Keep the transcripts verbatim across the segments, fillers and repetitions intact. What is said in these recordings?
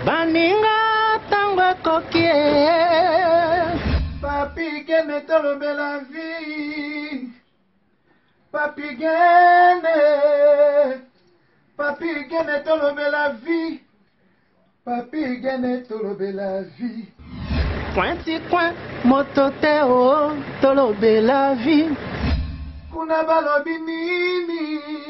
Baninga tango kokie. Papi gene tolobe la vie. Papi gene. Papi gene tolobe la vie. Papi gene tolobe la vie. Pointi coin motote o tolobe la vie. Kuna balobi nini.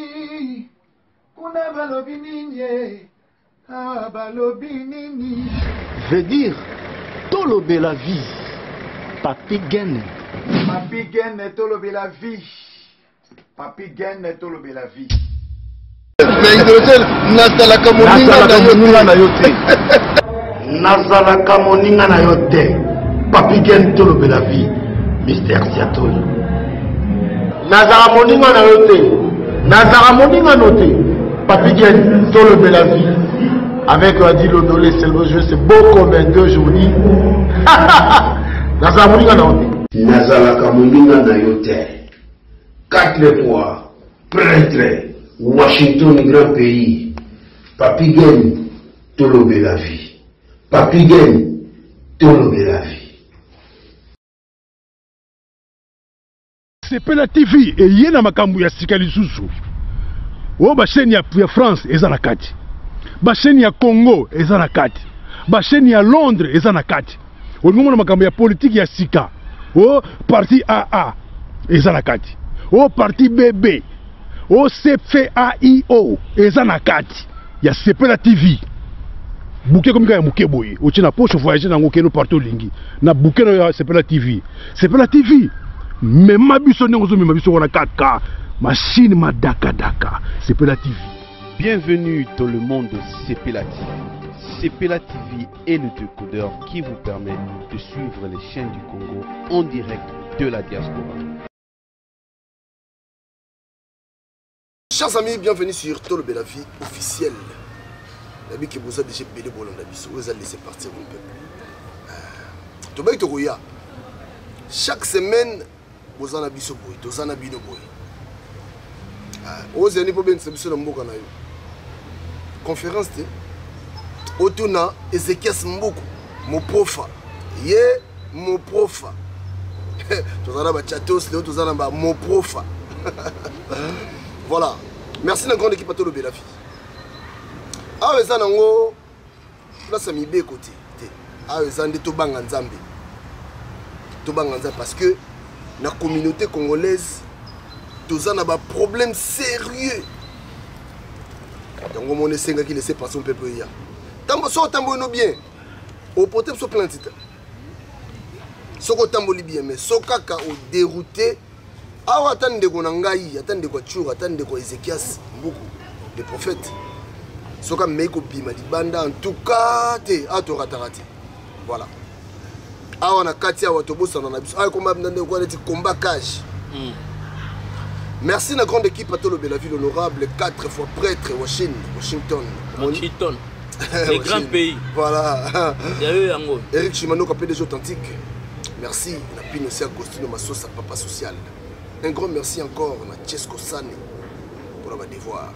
Kuna balobi nini. Ah balobi nini. Veut dire tolobe la vie. Papi gene. Papi gene tolobe la vie. Papi gene tolobe la vie. Mais hydrogène nazalaka moninga na yo te. Nazalaka moninga na yo te. Papi gene tolobe la vie. Mister Siatoli. Nazalaka moninga na yo te. Nazalaka moninga no te. Papi gene tolobe la vie. Avec Adi Lodolé, c'est le jeu, c'est beau comme un deux journées. Nazalaka moninga na yo te. Nazalaka moninga na yo te. Quatre fois prêtre. Washington, grand pays. Papi Gene, tolobe la vie. Papi Gene, tolobe la vie. Sepela T V et yena makambu ya sika lisusu. O ba chaîne ya France eza na kati. Ba chaîne ya Congo eza na kati. Ba chaîne ya Londres eza na kati. O ngomona makambu ya politique ya sika. O parti A A eza na kati. O parti B B. O C F A I O eza na kati ya Sepela T V. Bouquet comme ya muke boye. O tina poche voyager na ngokeno partout lingi. Na bouquet na Sepela T V. Sepela T V. Mais ma biso n'engozo mais ma biso wana quatre K. Machine ma daka daka. Sepela T V. Bienvenue dans le monde de Sepela T V. Sepela T V est le décodeur qui vous permet de suivre les chaînes du Congo en direct de la diaspora. Chers amis, bienvenue sur Tolobe la vie officielle. L'ami qui vous a déjà béni bon d'abisso, vous allez laisser partir mon peuple. Tobaï Togoya. Chaque semaine, vous en avez ce boy, vous en avez le boy. Vous avez un peu de mboka na yo. Conférence de Otuna Ezekias Mboko, mon profa. Ye, mon profa. Vous en avez chatos, vous en avez mon profa. Voilà. Merci à la grande équipe à Tolobe la vie. Ah, mais ça, nango, là, ça m'y bé côté. Ah, mais ça, on est Tobanga Nzambe. Tobanga Nzambe parce que la communauté congolaise, tous en a des problèmes sérieux. Donc, on est cinq qui laissent passer un peu hier. Tambo, so tambo no bien. Au potem so plein titre. Soko tambo li bien, mais so kaka au dérouté. Ah, attendez qu'on engaille, attendez qu'on tue, attendez qu'on Ézéchias, beaucoup de prophètes. Ce qu'on met au bima di banda, en tout cas, t'es à ton ratarati. Voilà. Ah, on a Katia Watobos, on a bis. Ah, combat de combat cash. Merci à la grande équipe à Tolobe la ville honorable, quatre fois prêtre, Washington. Washington. Washington. Les grands pays. Voilà. Yango. Eric Chimano, P D G authentique. Merci. On a pu aussi Agostino Massosa, papa social. Un grand merci encore à Chesco Sane pour avoir devoir.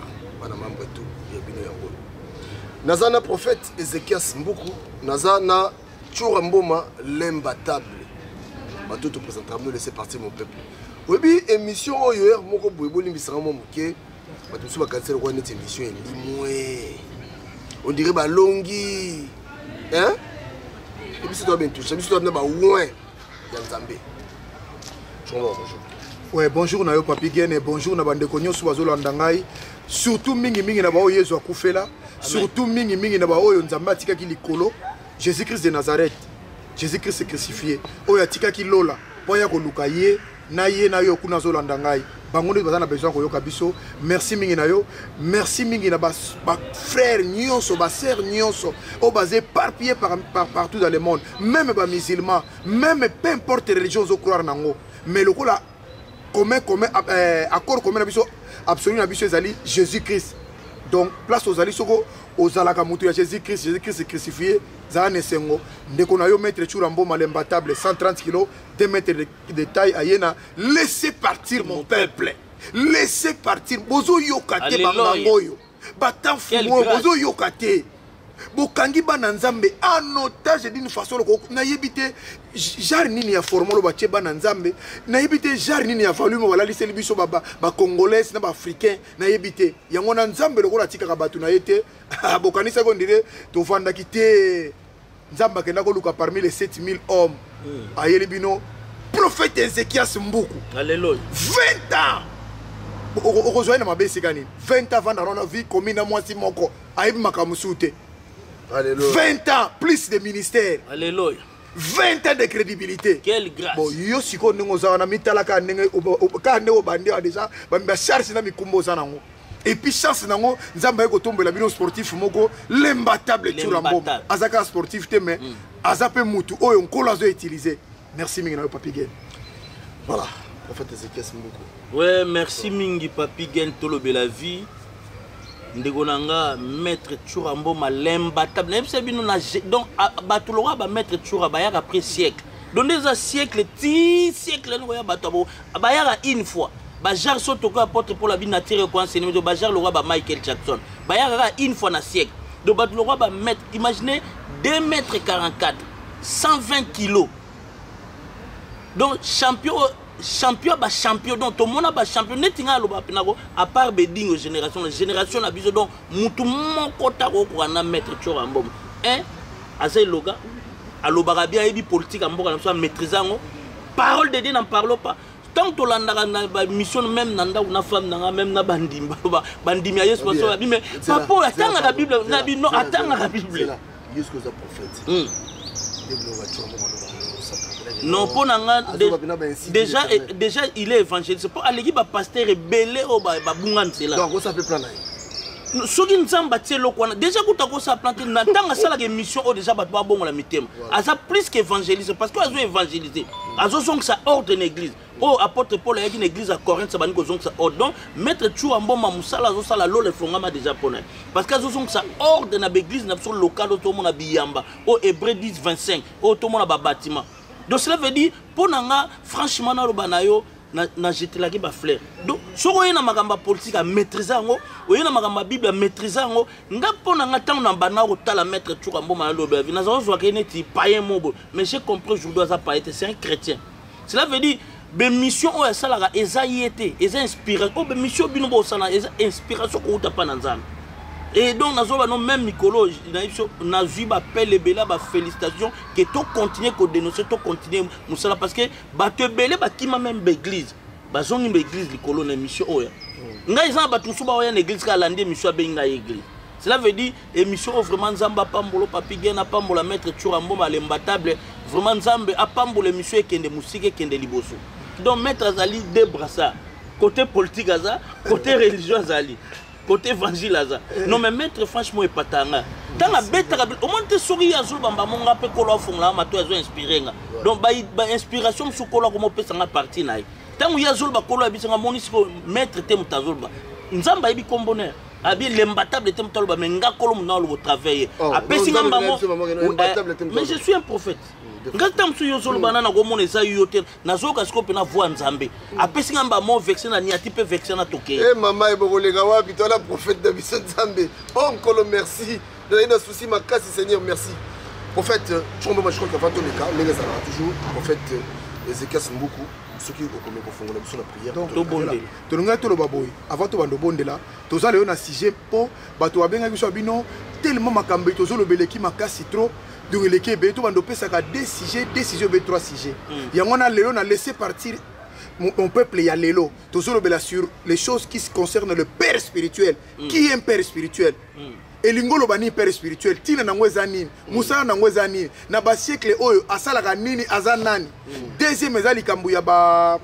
Nazana prophète Ezekias Mboko, Nazana Churamboma l'imbattable. Bateau te présentera, nous laisser partir mon peuple. Oui, émission hier, mon gros boubou limbisera mon bouquet. Bateau sous ma cancer, on est émission limoué. On dirait balongi. Hein? Et puis c'est toi bien touché, et puis c'est toi bien loin. Yanzambe. Bonjour. Ouais, bonjour na yo Papi Gene, bonjour na bande konyo sou bazolanda ngai. Surtout mingi mingi na ba oyo yezo akufela, surtout mingi mingi na ba oyo nzamba tika ki likolo, Jésus-Christ de Nazareth. Jésus-Christ est crucifié. Oyo tika ki lola, boya ko luka ye, na ye na yo kuna zolanda ngai. Bangono bazana besoin ko yoka biso. Merci mingi na yo, merci mingi na ba, ba frère nyonso, ba sœur nyonso, o basé éparpillé par, par partout dans le monde, même ba musulmans, même peu importe religion zo croire nango. Mais le là commun commun accord commun absolu na biso ezali Jésus-Christ. Donc place aux ali soko aux alaka mutu ya Jésus-Christ, Jésus-Christ est crucifié, za nesengo ndeko na yo maître Churambo malembatable cent trente kilos, deux mètres de, de taille ayena, laissez partir mon peuple. Laissez partir bozo yokate bangangoyo. Batan fumo bozo yokate. bokangi bana nzambe en otage d'une façon nayebi te genre nini ya formolo batie bana nzambe nayebi te genre nini ya volume balaliseli biso bacongolais na baafricain nayebi te yango na nzambe lokola atikaka bato na ye te bokanisaki ondire tovandaki te nzambe akenda koluka parmi les sept mille hommes ayeli bino prophète Ézéchias Mbuku Alléluia vingt ans okozwa na mabe esika nini vingt ans vanda na vie commune mwasi moko ayebi makambo su te vingt ans plus de ministère. Alléluia. vingt ans de crédibilité. Quelle grâce. Bon, yo siko ningo za na mitala ka ndenge ka ndeko bandi déjà ba mba charge na mikumbo za nango. Et puis chance nango nzamba eko tombela bino sportif moko l'imbattable Turambo. Azaka sportif te mais azape mutu oyo nkola zo utiliser. Merci mingi na Papi Gen. Voilà, prophète Ézéchias Mbuku. Ouais, merci mingi Papi Gen tolobe la vie. Ndegonanga maître Turambo malemba table donc batulora ba maître Tura ba yaka après siècle donc des siècle dix siècle no ya batabo ba yaka une fois ba jar soto ko apporte pour la vie naturelle ko enseigner ba jar le roi ba Michael Jackson ba yaka une fois na siècle donc batulora ba maître imaginez deux mètres quarante-quatre cent vingt kilos donc champion champion ba champion donc tout le monde a champion netinga lo ba penako à part bedingo génération la génération na biso donc mutu moko ta ko na maître Turambo hein asa loga alobaka bien ebi politique amboka na so maîtriser ngo parole de Dieu n'en parle pas tant to landa na ba mission même nanda una femme na même na bandimba bandimia yesu so la bible mais papa atanga la bible na bi non atanga la bible jusqu'aux prophètes non pour nanga déjà déjà il est évangéliste pour aller ba pasteur belé au ba bungan c'est là donc ça peut plan soki nzamba tielo kwana déjà kuta ko sa planter na tanga sala ke mission o déjà ba ba bongo la mitema asa plus qu'évangéliste parce que azo évangéliser azo sonk sa ordre en église o apôtre Paul a une église à Corinthe ça ba niko sonk sa ordre donc maître Turambo ma musala azo sala lo le fongama déjà pona parce que azo sonk sa ordre na église na sur local to mona biyamba o Hébreux dix vingt-cinq o to mona ba bâtiment. Donc cela veut dire, pour nous, franchement, nous avons jeté la fleur. Donc, si vous avez une politique à maîtriser, vous avez une Bible à maîtriser, vous avez la maître Turambo, mais j'ai compris aujourd'hui que c'est un chrétien. Cela veut dire, les missions sont inspirées, elles inspirent, les missions sont inspirées, et donc, nous avons même Nicolo, nous avons appelé les Béla, félicitations, que tu continues à dénoncer, tu continues à parce que tu Béla, tu as même l'église. Tu as une église, Nicolo, une mission. Nous avons une église qui a landé mission à l'église. Cela veut dire, l'émission vraiment Zamba Pambolo, Papi Gen, Pambola, Maître Turambo, l'imbattable, vraiment Zamba, Pambola, l'émission qui est de musique qui est de liboso. Donc, Maître Azali, deux brassards. Côté politique, côté religieux, Azali. Côté évangile non mais maître franchement est pas tanga tant la bête au moins te souris à jour bamba mon rappel kolo fond là ma toi inspiré donc ba inspiration sous kolo comme peut s'en partie naï tant où ya jour ba kolo abisanga mon maître tem tazol ba nzamba ibi combonner abi l'imbattable tem tolba mais nga kolo na lo travailler apesi ngamba mo mais je suis un prophète ngatam su yo solo banana ko mona esa yotel nazoka scope na voix nzambe apesi ngamba mo vexé na niati pe vexé na toke eh mama ebokolega wapi toi la prophète de biso nzambe onkolo merci de na souci makasi Seigneur merci prophète Turambo je crois qu'avant tous les cas les ça toujours prophète Ézéchias Mbuku ceux qui ont ko fongola biso na prière to bonde to nga to lo baboy avant to bando bonde là to za le na sujet po bato abenga biso bino tellement makambe to zo lo beleki makasi trop. Donc l'équipe est tout le monde deux sujets, deux sujets, trois sujets. Il y a un lélo, on a laissé partir mon peuple, il y a l'élo. Toujours sur les choses qui concernent le père spirituel. Qui est un père spirituel? Et l'ingolo bani père spirituel. Tina nangwezani, Moussa nangwezani. Na ba siècle oyo asala kanini azanani. Deuxième ezali kambuya ba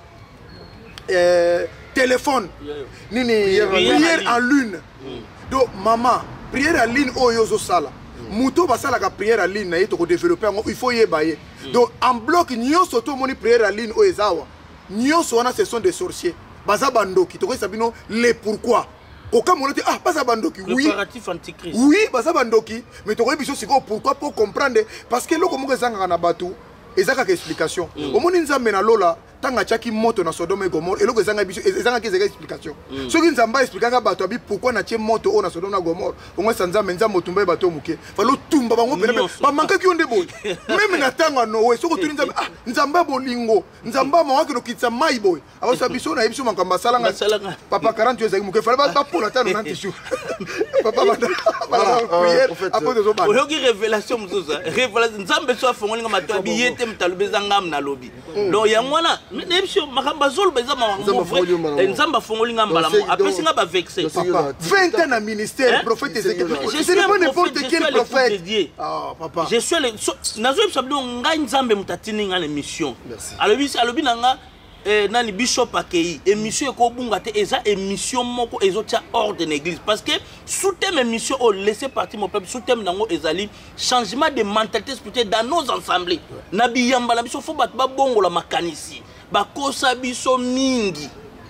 téléphone. Nini prière en lune. Donc maman, prière en lune oyo zo sala. Mouto basala la prière en ligne na to développer il faut y bailler donc en bloc nyonso to moni prière en ligne o ezawa nyonso wana ce sont des sorciers baza bandoki to ko sabino les pourquoi aucun monote ah baza bandoki oui préparatif antichrist oui baza bandoki mais to ko biso siko pourquoi pour comprendre parce que loko moko zanga na batu ezaka ka explication au moni nzambe na lola tanga atiaki moto na Sodome et Gomorre eloko ezanga biso ezangaki ezaka explication soki nzambe aexplikanga bato abi pourquoi natie moto oyo na Sodome na Gomorre ongwesa nzambe nzambe otumba ye bato moke falo tumba bango pene bamankaki yo nde boye meme na ntango ya Noe soki otuni nzambe ah nzambe ya bolingo nzambe ya mawaki nokitisa mai boye akosa biso na ye biso makambo asalanga papa quarante yo ezalaki moke fale bapola tano nanti jour papa prière après deux autres oyoki révélation mosusu révélation nzambe so afongolinga mato abi ye te mutalobi eza ngam na lobi donc yango wana nebisio makambo azoloba eza nzambe afongolinga mbala mo apesinga bavexe vingt ans na ministère prophète Ézéchiel ce n'est pas n'importe quel prophète ah papa je suis le nazo bisabdo ngai nzambe mutatini nga l'émission alobi alobi nanga Eh, nani bishop akei émission ekobunga te eza émission moko ezotia ordre l'église parce que sous thème émission o laisser partir mon peuple sous thème nango ezali changement de mentalité spirituelle dans nos assemblées na biyamba la biso fo bat ba bongo la makanisi ba kosa biso mingi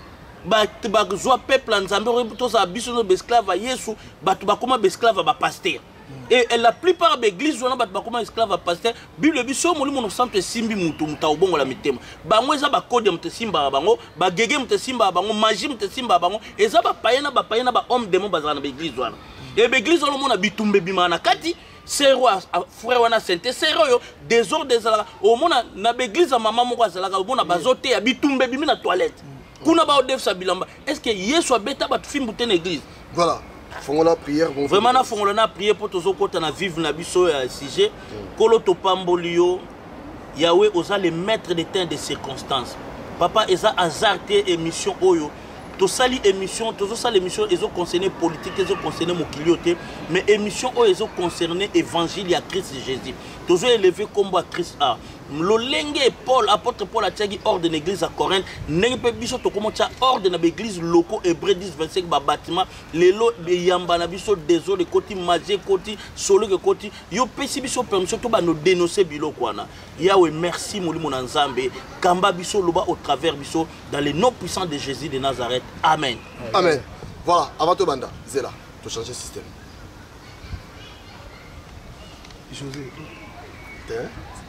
ba ba zo peuple nzambe to sa biso no esclave Yesu ba ba koma esclave ba pasteur. Et, et la plupart des églises on a bat comme esclave à pasteur bible biso moli mon centre simbi mutu muta obongo la mitema bango eza ba code mte simba bango ba gege mte simba bango magie mte simba bango eza ba païena ba païena ba homme démon bazana ba église wana et ba église on mona bitumbe bimana kati sero frère wana sente sero yo désordre désala au mona na ba église maman moko azalaka au mona bazote ya bitumbe bimi na toilette kuna ba odef sa bilamba est-ce que yeso beta ba fimbu ten église voilà. Fongola prière bon vraiment na fongola na prière pour tozo kota na vivre na biso ya sujet kolo to pambolio Yahweh osa le maître des temps de circonstances papa eza azarte émission oyo to sali émission tozo sali émission ezo concerner politique ezo concerner mokilioté mais émission oyo ezo concerner évangile ya Christ Jésus tozo élever combo à Christ a lolenge Paul apôtre Paul a tiagi hors de l'église à Corinthe nenge pe biso to comment tia hors de na église locaux Hébreux dix vingt-cinq ba bâtiment lelo be yamba na biso désolé koti maje koti solo ke koti yo pesi biso permission to ba no dénoncer biloko wana Yahweh merci molimo na nzambe kamba biso loba au travers biso dans le nom puissant de Jésus de Nazareth amen amen voilà avant to banda zela to changer système José hein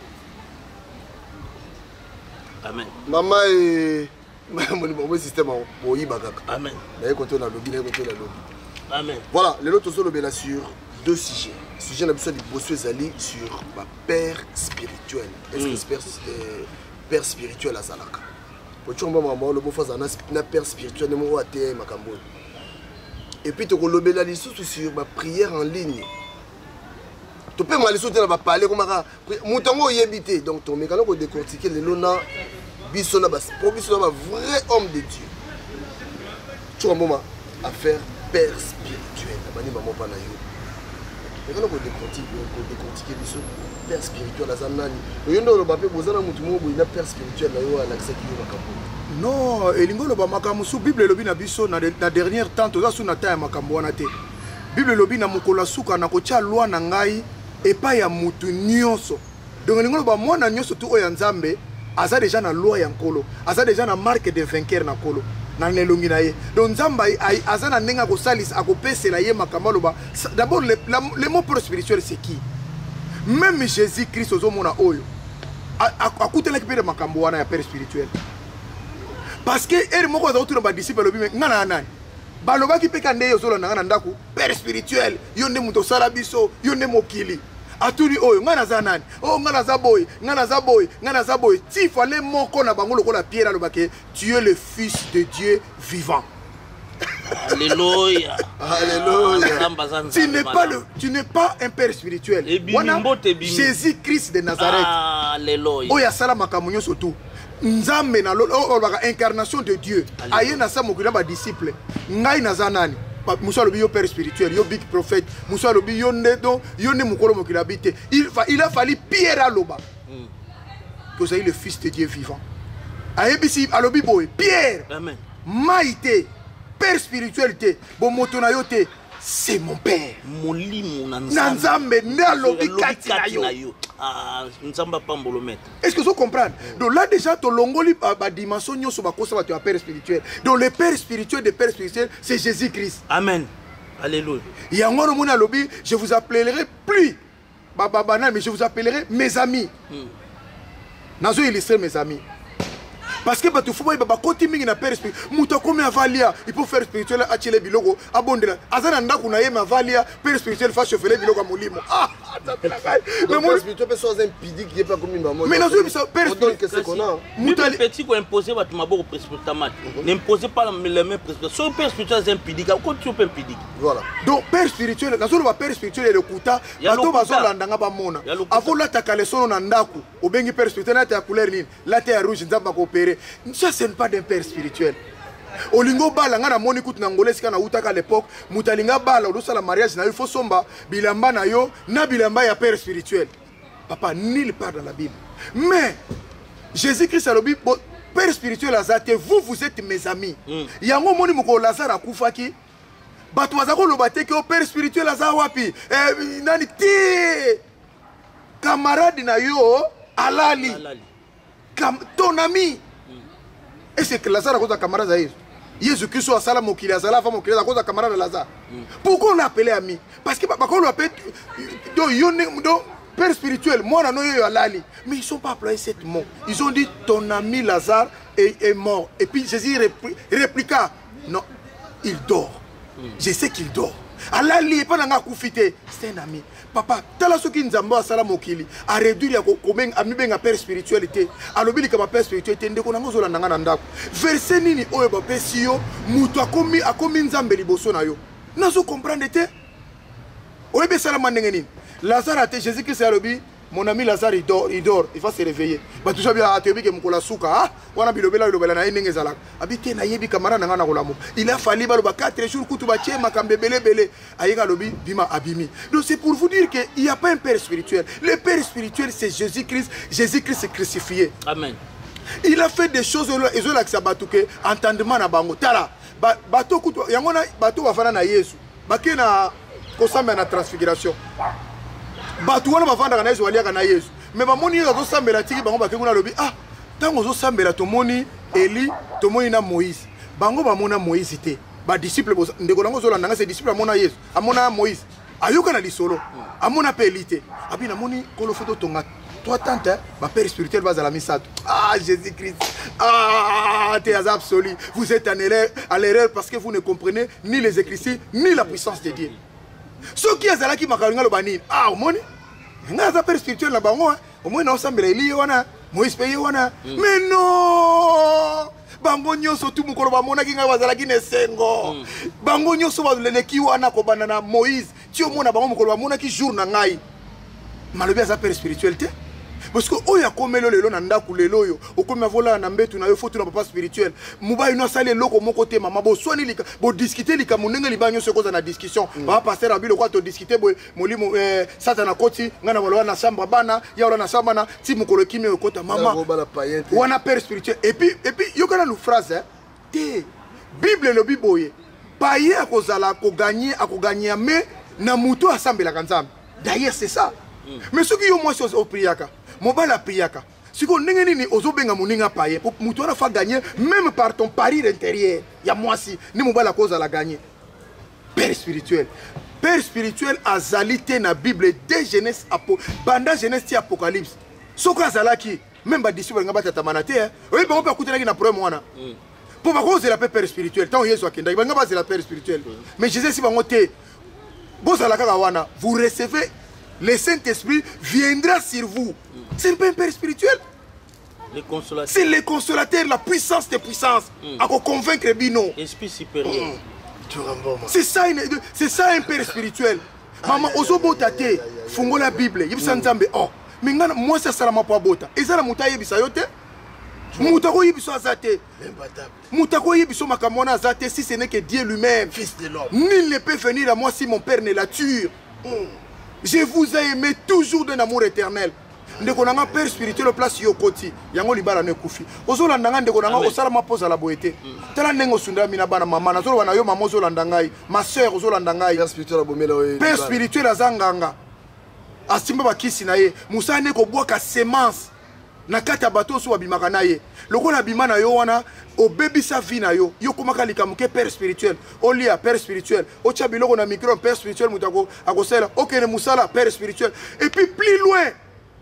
amen maman et mon système au ibagaka amen na écoute na lobby na écoute la lobby amen voilà les autres solo bela sur deux sujets sujet na biso di bosso ezali sur ma père spirituel est-ce que père père spirituel azalaka pochomba maman le bofa za na père spirituel ne mo ate makambo et puis to ko lobela lisusu sur ma prière en ligne tu peux m'aller soutenir va parler comme ça mutango yebité donc ton mécano ko décortiquer les lona biso na bas pour biso na vrai homme de Dieu tu vois moment à faire père spirituel bani maman pa na yo mécano ko décortiquer ko décortiquer biso père spirituel azanani yo ndo lo bapé bozana mutu mo boina père spirituel na yo ala kisaki yo makambo non elingo lo ba makambo su bible lobi na biso na na dernière temps toza su na temps makambo wana te bible lobi na mokolo suka na ko tia loi na ngai et pas ya mutu nyonso donc lingo ba mwana nyonso tu oya nzambe aza déjà na loi ya nkolo aza déjà na marque de vainqueur na kolo na nelongi na ye donc nzamba aza na nenga ko salis akopesela ye makamalo ba d'abord le, le mot pro spirituel c'est qui même Jésus Christ ozomona oyo akutela ki pe makambo wana ya père spirituel parce que eri moko za otura ba disciple lobi ngana nani balobaki pe kande yo zolo na ndako père spirituel yo nde muto sala biso yo nde mokili atuli oyo ngana za nani oh ngana za boy ngana za boy ngana za boy ti fallait moko na bango lokola Pierre alobaki tu es le fils de Dieu vivant. Alléluia. Alléluia. Tu n'es pas le tu n'es pas un père spirituel. Jésus Christ de Nazareth. Alléluia. Oya sala makamunyo surtout. Nzambe na lo incarnation de Dieu. Aye na sa mokila ba disciple. Ngai na za nani? Moussa lobi yo père spirituel, yo big prophète, Moussa lobi yo nedo, yo ne mukolo mokila bité. Il fa il a fallu Pierre à loba. Que c'est le fils de Dieu vivant. Aye bisi alobi boy Pierre. Amen. Maïté, père spiritualité, bon motona yote, c'est mon père. Moli mon Nanzambe na lobi kati na yo. Ah, nzamba pambolo maître. Est-ce que vous comprenez? Donc là déjà ton longoli ba dimension nyo so ba kosa ba tu père spirituel. Donc le père spirituel de père spirituel, c'est Jésus-Christ. Amen. Alléluia. Yango no mona lobi, je vous appellerai plus baba banal mais je vous appellerai mes amis. Hmm. Nazo illustrer mes amis. parce que bato faut ba koti mingi na père spirituel muta comme avalia il peut faire spirituel atile biloko abondela azana ndaku na yema avalia père spirituel fa chauffer biloko molimo ah mais mon spirituel peut soit impidique qui est pas comme maman mais non ça père spirituel qu'est-ce qu'on a muta petit ko imposer bato maboko précipitamment n'imposez pas les mêmes précipitations père spirituel c'est impidique quand tu peux impidique voilà donc père spirituel na solo ba père spirituel le kuta bato bazolanda nga ba mona avola takale solo na ndaku obengi père spirituel na ta couleur nini la terre rouge nzamba ko opérer ça c'est pas d'un père spirituel olingo bala nga na moni kutu na ngolesi kana utaka à l'époque mutalinga bala odosa la mariage na il faut somba bilamba na yo na bilamba ya père spirituel papa nulle part dans la Bible mais Jésus-Christ a le Bible père spirituel azate vous vous êtes mes amis yango moni moko Lazare akufaki bato bazako lobate ke père spirituel aza wapi eh nani ti camarade na yo alali Comme ton ami. Et c'est que Lazare a cause de camarade Zaïr. Jésus Christ a salam au qu'il a salam au qu'il a cause de camarade de Lazare. Pourquoi on l'a appelé ami? Parce que quand on l'appelle donc père spirituel, moi on a noyé alali. Mais ils ne sont pas employés cette mot. Ils ont dit ton ami Lazare est, est mort. Et puis Jésus répliqua non, il dort. Je sais qu'il dort. Alali pas dans koufité, c'est un ami. Papa, tala soki nzamba sala mokili, a réduire ko komen ami benga père spiritualité. Alobili ka père spiritualité ndeko nango zola nanga ndako. Verset nini oyo ba pesio, mutu akomi akomi nzambe liboso na yo. Nazo comprendre te? Oyo be sala mandenge nini? Lazare a été Jésus Christ alobi, mon ami Lazare il dort, il dort, il va se réveiller. Ba tout ça bien atebi ke mukola suka, ah, wana bilobela bilobela na ndenge zala. Habité na yebi kamara nanga na kolamo. Il a fallu ba quatre jours kutu ba chema kambebele bele. Ayega lobi bima abimi. Donc c'est pour vous dire que il y a pas un père spirituel. Le père spirituel c'est Jésus-Christ, Jésus-Christ est crucifié. Amen. Il a fait des choses et zo la sabatuke entendement na bango. Tala, bato kutu yangona bato bafana na Yesu. Bake na kosamba na transfiguration. Bato wana bavanda kana Yesu waliaka na Yesu. Mais bamoni Yesu azosambela tiki bango bakenguna lobi ah tango ozosambela tomoni Eli tomoni na Moïse. Bango bamona Moïse te. Ba disciple ndeko nango zolanda nga se disciple amona Yesu. Amona Moïse. Ayoka na lisolo. Amona pe Eli te. Abi na moni kolo photo tonga. Toi tante ma père spirituel va à la missa. Ah Jésus-Christ. Ah t'es absolu. Vous êtes en erreur, à l'erreur parce que vous ne comprenez ni les Écritures ni la puissance de Dieu. Ce qui est là qui m'a carrément le banni. Ah, au moins, il y a un père spirituel là-bas. Au moins, on s'en mêle. Moïse paye. Mais non! Bango nyoso tu mukolo ba mona kinga bazala kine sengo. Bango nyoso ba lele ki wana ko banana Moïse. Ti o mona bango mukolo ba mona ki jour na ngai. Malobi za père spiritualité. Parce que oya komelo lelo na ndaku lelo yo okoma vola na mbetu na yo fotu na papa spirituel muba ino sale loko moko te mama bo swani lika bo discuter lika munenge libanyo se koza na discussion ba pasteur abilo kwa to discuter boy molimo eh satana koti ngana wala na samba bana ya wala na samba na ti mukolo kimi okota mama wana père spirituel et puis et puis yo kana lu phrase hein te bible le biboye paye akozala ko gagner akogagner mais na muto asambela kanzambe d'ailleurs c'est ça mais ce qui yo moi chose au priaka mobala priaka siko ndenge nini ozobenga moninga paye pour mutu ana fa gagner même par ton pari intérieur ya moi si ni mobala cause à la gagner père spirituel père spirituel azalité na Bible de Genèse apo banda Genèse ti Apocalypse soko azalaki même ba disciple nga batata manate oui ba ko kutana ki na problème wana pour ba cause la père spirituel tant Yesu akenda ba nga ba la père spirituel mais Jésus si bango te bozala kaka wana vous recevez le Saint-Esprit viendra sur vous. C'est pas un père spirituel. C'est le consolateur, la puissance des puissances. Mm. À convaincre Bino. Esprit supérieur. Mm. C'est ça, c'est ça un père spirituel. Maman, osobo tate, fungo la Bible. Yibisa nzambe. Oh, mais moi ça sera ma pas bota. Et ça la muta yibisa yote. Mutako yibiso azate. Mutako yibiso makamona azate si ce n'est que Dieu lui-même. Fils de l'homme. Nul ne peut venir à moi si mon père ne la tue. Mm. Je vous ai aimé toujours d'un amour éternel. Ndeko nanga père spirituel place yokoti yango libala ne kufi ozolanda nga ndeko nanga osala mapoza la boete tala nengo sunda mina bana mama na zolo wana yo mama ozolanda ngai ma sœur ozolanda ngai père spirituel abomela we père spirituel azanganga asimba bakisi na ye musa ne ko boka semence na kata bato so babimaka na ye lokola bima na yo wana obebisa vie na yo yo komaka likamuke père spirituel olia père spirituel ocha biloko na micro père spirituel mutako akosela okene musala père spirituel et puis plus loin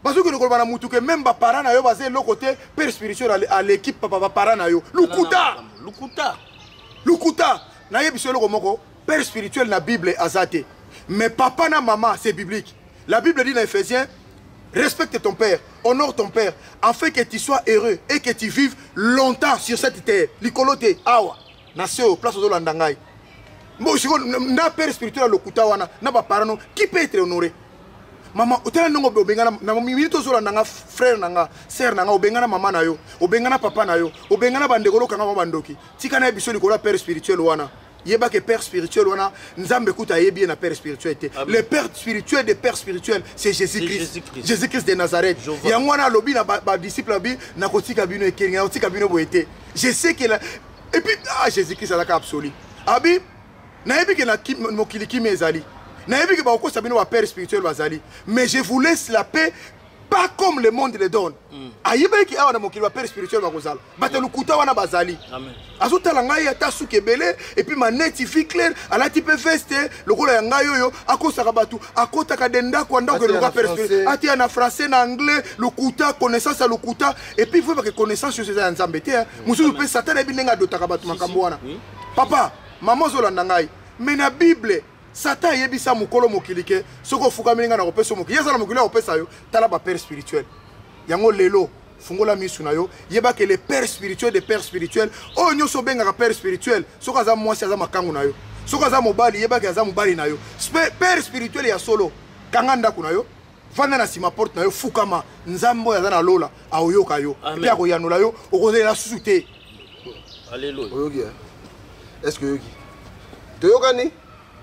Parce que nous avons dit que même les parents na yo basé le côté père spirituel à l'équipe papa parents na yo. Lukuta. Lukuta. Lukuta. Na ye biso le komoko père spirituel na Bible azate. Mais papa na maman c'est biblique. La Bible dit dans Éphésiens respecte ton père, honore ton père, afin que tu sois heureux et que tu vives longtemps sur cette terre. Likolote awa. Nation place de l'andangai. Bon, si on a père spirituel Lukuta wana na ba parents qui peut être honoré. Maman, otela ndongo obengana na minute zo landanga frère nanga, sœur nanga obengana maman na yo, obengana papa na yo, obengana bandekolo kanga bandoki. Tika na biso likola père spirituel wana. Yeba que père spirituel wana, nzambe kuta yebi na père spiritualité. Le père spirituel des pères spirituels, c'est Jésus-Christ. Jésus-Christ de Nazareth. Yangwana lobi na ba disciple abi na kotika bino ekeli, na kotika bino boete. Je sais que la et puis ah Jésus-Christ a la absolu. Abi na yebi que na mokili ki mezali. Père spirituel mais je vous laisse la paix pas comme le monde le donne. Aïe qui a un père spirituel bazal. Batelu kuta wana bazali. Amen. Azuta la ngai ata sukebele et puis ma netifie clair à la type veste le kola ya ngai yo akosa kabatu akota kadenda kwa ndako le père spirituel. Ati na français na anglais le kuta connaissance à le kuta et puis il faut que connaissance sur ces nzambe te. Musu pe satan e binenga dota kabatu makambo wana. Papa, maman zolanda ngai mais na Bible Satan yebisa mukolo mokilike soko fuka mininga na kopesa mokili yasa na mokili kopesa yo tala ba père spirituel yango lelo fungola misu na yo yeba que les pères spirituels des pères spirituels o nyoso benga ka père spirituel soko aza mwasi aza makangu na yo soko aza mobali yeba que aza mobali na yo père spirituel ya solo kanga ndako na yo vanda na sima porte na yo fukama nzambo aza na lola aoyoka yo pe akoyanula yo okozela susute. Alléluia. Oyoki est-ce que yoki toyokani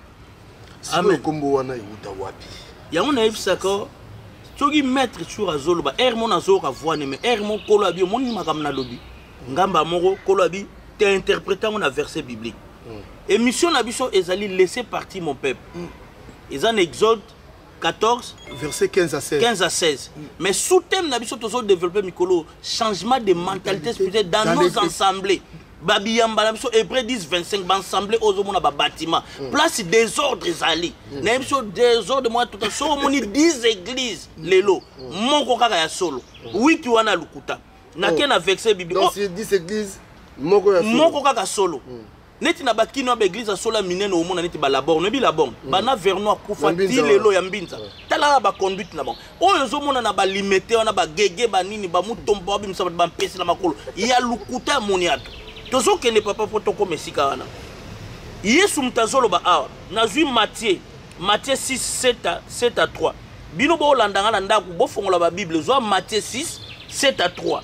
Amen. Yango na ifsako togi maître sur azolo ba er mon azolo ka voix mais er mon kolobi mon makam na lobi ngamba moko kolobi te interprétant mon verset biblique. Et mission na biso ezali laisser partir mon peuple. Ils en Exode quatorze verset quinze à seize. quinze à seize. Mais sous thème na biso tozo développer mikolo changement de mentalité spirituelle dans nos assemblées. Babiyamba na biso Hébreux dix vingt-cinq bansemblé aux hommes na ba bâtiment place désordre ezali na biso désordre moi tout so moni dix églises lelo moko kaka ya solo huit wana lukuta na kena verset biblique dans ces dix églises moko ya solo moko kaka solo neti na bakino ba église solo minene au monde neti ba labor ne bi labor bana verno akufa ti lelo ya mbinza tala ba conduite na bon oyo zo mona na ba limité wana ba gege ba nini ba mutombo ba misa ba mpesi na makolo ya lukuta moniato tozo kene papa poto ko mesika wana Yesu mtazolo ba awa nazwi Matthieu Matthieu six sept à trois bino bo landanga na ndaku bo fongola ba Bible zo Matthieu six sept à trois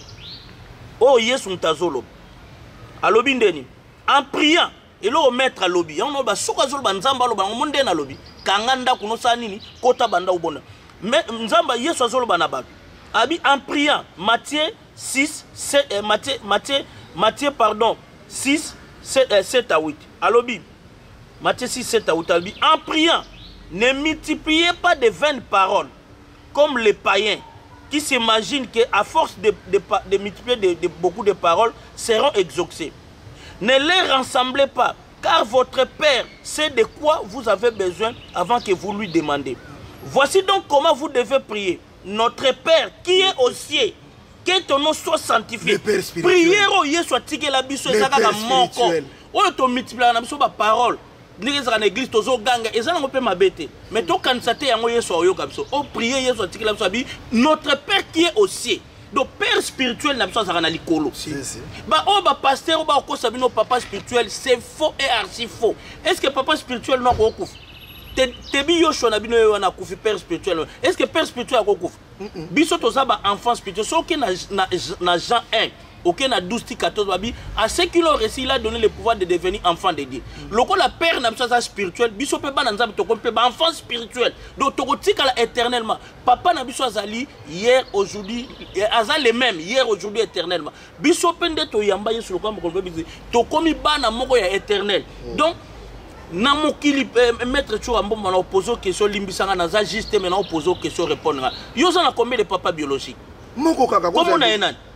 oh Yesu mtazolo alobi ndeni en priant et le maître à lobby on ba soka zolo ba nzamba lo ba monde na lobby kanga ndaku no sa nini kota banda ubona mais nzamba Yesu azolo ba na ba abi en priant Matthieu six sept euh, Matthieu Matthieu Matthieu, pardon, six, sept à huit. Alobi. Matthieu six, sept à huit. Alobi. En priant, ne multipliez pas de vaines paroles, comme les païens, qui s'imaginent qu'à force de, de, de multiplier de, de, beaucoup de paroles, seront exaucés. Ne les rassemblez pas, car votre Père sait de quoi vous avez besoin avant que vous lui demandez. Voici donc comment vous devez prier. Notre Père qui est aux cieux, que ton nom soit sanctifié. Prière au Yesu soit tique la biso et ça kaka moko. On to multiplier na biso ba parole. Ndenge za na église tozo ganga et ça na pe mabete. Mais to kansate yango Yesu oyo ka biso. O prier Yesu soit tique la biso bi notre Père qui est au ciel. Donc père spirituel na biso za na likolo. Ba o ba pasteur ba ko sabino papa spirituel c'est faux et archi faux. Est-ce que papa spirituel non ko kufa? Tebi Yoshua na bino yo na kufi père spirituel. Est-ce que père spirituel a ko kufa? Biso toza ba enfant spirituel. So que na na Jean un, aucun na douze quatorze babi à ceux qui l'ont reçu il a donné le pouvoir de devenir enfant de Dieu. Loko la père na biso spirituel, biso pe ba na nzambe to ko pe ba enfant spirituel. Donc to ko tika la éternellement. Papa na biso azali hier aujourd'hui azali les mêmes hier aujourd'hui éternellement. Biso pe nde to yamba Yesu loko mo ko biso to komi bana moko ya éternel. Donc na mokili maître tu ambo na opposer question limbisanga na za juste maintenant opposer question répondre yo ça na combien de papa biologique moko kaka comment na enani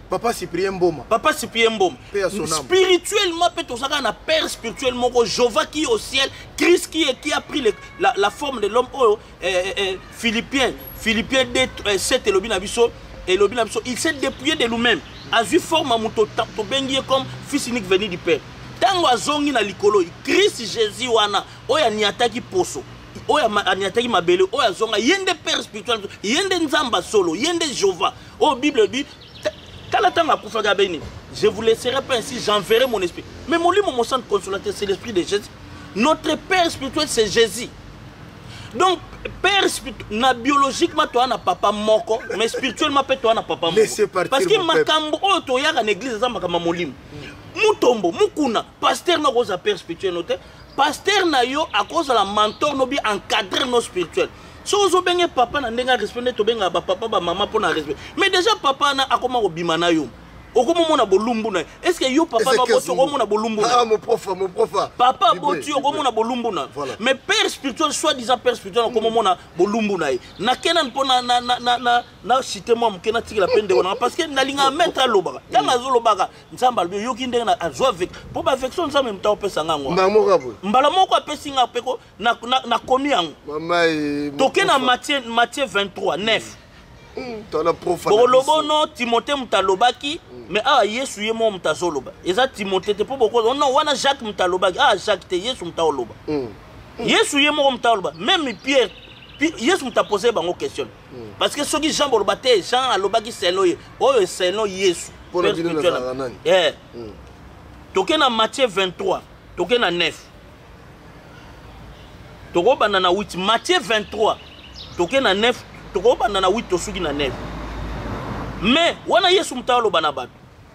Papa Cyprien Mboma. Papa Cyprien Mboma. Spirituellement, peut on a père spirituellement, Jova qui est au ciel, Christ qui, est, qui a pris le, la, la forme de l'homme, oh, euh, euh, Philippiens, Philippiens sept et l'obinabiso, et l'obinabiso, il s'est dépouillé de lui-même. A vu forme à Mouto, comme fils unique venu du Père. Tango azongi na likolo, Christ Jésus wana, oya niataki poso. Oya niataki mabele, oya zonga, yende père spirituel, yende nzamba solo, yende Jova. Oh, Bible dit, je vous laisserai pas ainsi, j'enverrai mon esprit. Mais mon livre, mon centre consolateur, c'est l'esprit de Jésus. Notre père spirituel, c'est Jésus. Donc, père spirituel, biologiquement, toi, n'a papa moko, mais spirituellement, toi, n'a papa moko. Parce que ma cambo, oh, toi, y'a une église, ça m'a mon livre. Moutombo, moukuna, pasteur, n'a pas père spirituel, pasteur, n'a yo, à cause de la mentor, n'a pas encadré nos spirituels. Si vous avez un papa, vous avez respect, vous avez un papa, maman pour respect. Mais déjà, papa, a comment vous bimana yo. Est-ce que yo papa va botu au bolumbu? Ah, mon prof, mon prof. Papa botu au mona bolumbu na. Mais père spirituel, soit disant père spirituel, comme mona bolumbu na. Na kenan pona na na na na na cité moi mkena tiki la peine de wana parce que na linga mettre loba. Kanga zolo baga, nzamba yo yoki ndenga na azwa avec. Po ba avec son nzamba mta opesa ngangwa. Mbala moko apo. Mbala moko apesi nga peko na na na komi yango. Mama e. Tokena Matthieu Matthieu vingt-trois neuf. Bolobo no Timothée mutalobaki mais ah Yesu ye mo mutazoloba eza Timothée te po boko non wana Jacques mutalobaki ah Jacques te Yesu mutaloba Yesu ye mo mutaloba même Pierre Yesu mutaposer bango question parce que soki Jean boloba te Jean alobaki selo ye oyo selo Yesu eh tokena Matthieu vingt-trois tokena neuf tokobana na huit Matthieu vingt-trois tokena neuf tokobana na huit tosuki na neuf mais wana Yesu mtalo bana bato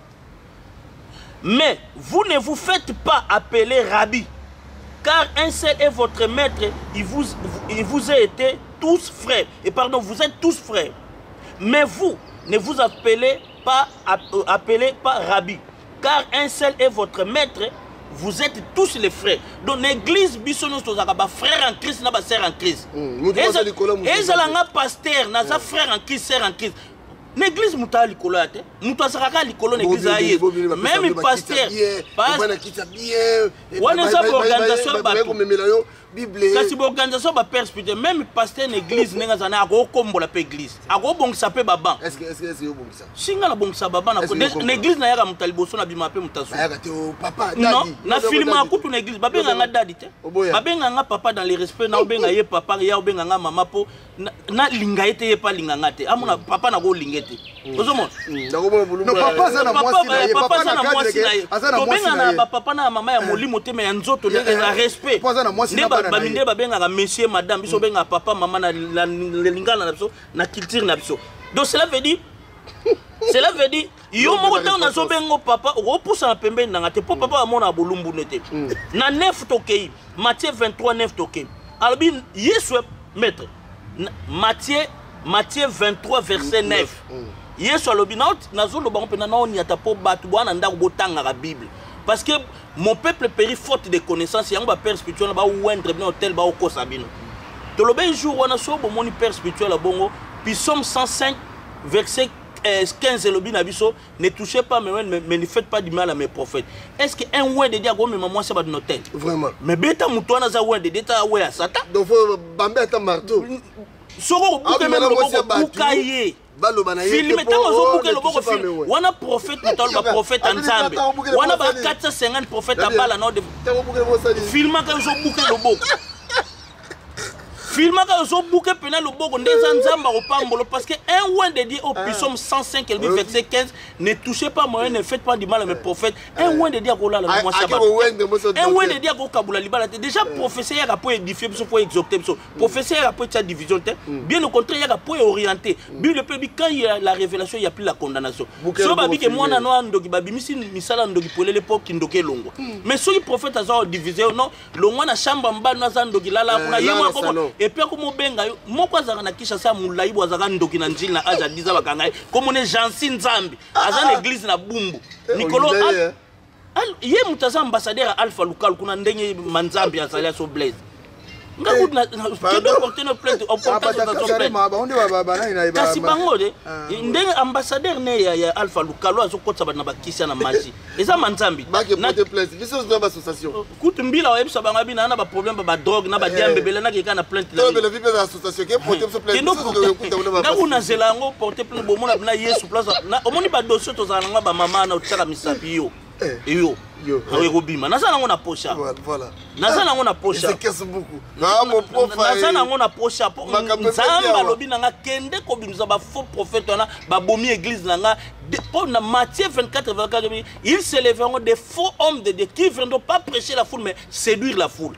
mais vous ne vous faites pas appeler rabbi car un seul est votre maître, il vous il vous a été tous frères et pardon vous êtes tous frères mais vous ne vous appelez pas appelez pas rabbi car un seul est votre maître, vous êtes tous les frères. Donc l'église bisono tozaka ba frère en Christ na ba sœur en Christ. Et ça la pasteur na sa frère en Christ, sœur en Christ. L'église muta likolo ate, muta sakaka likolo l'église aye. Même pasteur, pasteur. Wana sa organisation ba kasi organisation ba père spirituel, même pasteur l'église nenga zana ako kombola pe église. Ako bongisa pe baba. Est-ce que est-ce que c'est bongisa? Singa la bongisa baba na l'église na yaka mutaliboso na bima pe mutaso. Ayaka te papa daddy. Non, na filma akutu na église babenga nga daddy te. Babenga nga papa dans le respect na obenga ye papa ya obenga nga mama po na linga ete ye pa linga nga te. Amuna papa na go linga te. Ozomona? Non papa za na mwasi na ye, papa na cadre ke azana mwasi na ye. Papa na mama ya molimo te me ya nzoto na respect. Papa za na mwasi na bana. Baminde babenga monsieur madame biso benga papa maman na lingana na biso na culture na biso. Donc cela veut dire cela veut dire yo moko ta na zo bengo papa o poussa na pembeni na ngate po papa amona bolumbu nete. Na neuf tokei Matthieu vingt-trois neuf tokei. Albi Yesu maître Matthieu Matthieu vingt-trois verset neuf. Yesu alobi na na zo lo bango pena na oni ata po batu bwana ndako botanga la Bible. Parce que mon peuple périt faute de connaissances. Il y a un père spirituel qui est un hôtel qui est un Tout le même jour, on a un mon père spirituel à Bongo. Puis Somme cent cinq, verset quinze, ne touchez pas, mais ne faites pas du mal à mes prophètes. Est-ce qu'un ouin de diago, mais moi, c'est pas de hôtel? Vraiment. Mais bêta moutouana, ça ouin de déta ouin à Satan. Donc, il faut bamber à ta marteau. Soro, vous pouvez même le boucailler. Filme tango buke loboko film wana prophète mutalba prophète Nzambe wana ba quatre cent cinquante prophètes abala no de filma ka zo buke loboko filma ka zo buke pena loboko ndeza Nzamba opambolo parce que un ouin de Dieu au psaume cent cinq verset quinze ne touchez pas moi ne faites pas du mal à mes prophètes un ouin de Dieu ko la moi sabat un ouin de Dieu ko kabula libala déjà prophétie ya pour édifier so pour exhorter so prophétie ya pour cette division bien au contraire ya pour orienter Bible peut dire quand il y a la révélation il y a plus la condamnation so babi que moi na no ndoki babi misi misala ndoki pour l'époque ndoke longo mais so le prophète a divisé non longo na chamba mba na za ndoki lala kuna yema comme et puis comme benga moko azaka na kisha sa mulaibu azaka ndoki na njili na aja diza bakanga comme on est Jansi Nzambi aza l'église na bumbu Nicolo ye mutaza ambassadeur Alpha Lukal kuna ndenge manzambi azalia so blaze porter une plainte au portage de kasi bango de ndenge ambassadeur ne ya Alpha Lukalo azokotsa bana bakisa na maji eza manzambi na plainte biso zo ba association kutu mbila wa ebisa banga bina na ba problème ba drogue na ba diambe bele na ke kana plainte to bele vipe za association ke porter so plainte na una zelango porter plainte bo mona bina Yesu place na omoni ba dossier to zalanga ba mama na utaka misapi yo yo yo robima na sana ngona posha voilà na sana ngona posha c'est qu'est-ce beaucoup na mon prof na sana ngona posha nzamba lobi nanga kende ko bimza ba faux prophète na ba bomi église nanga pour na Matthieu vingt-quatre vingt-quatre ils se lèveront des faux hommes de Dieu qui viendront pas prêcher la foule mais séduire la foule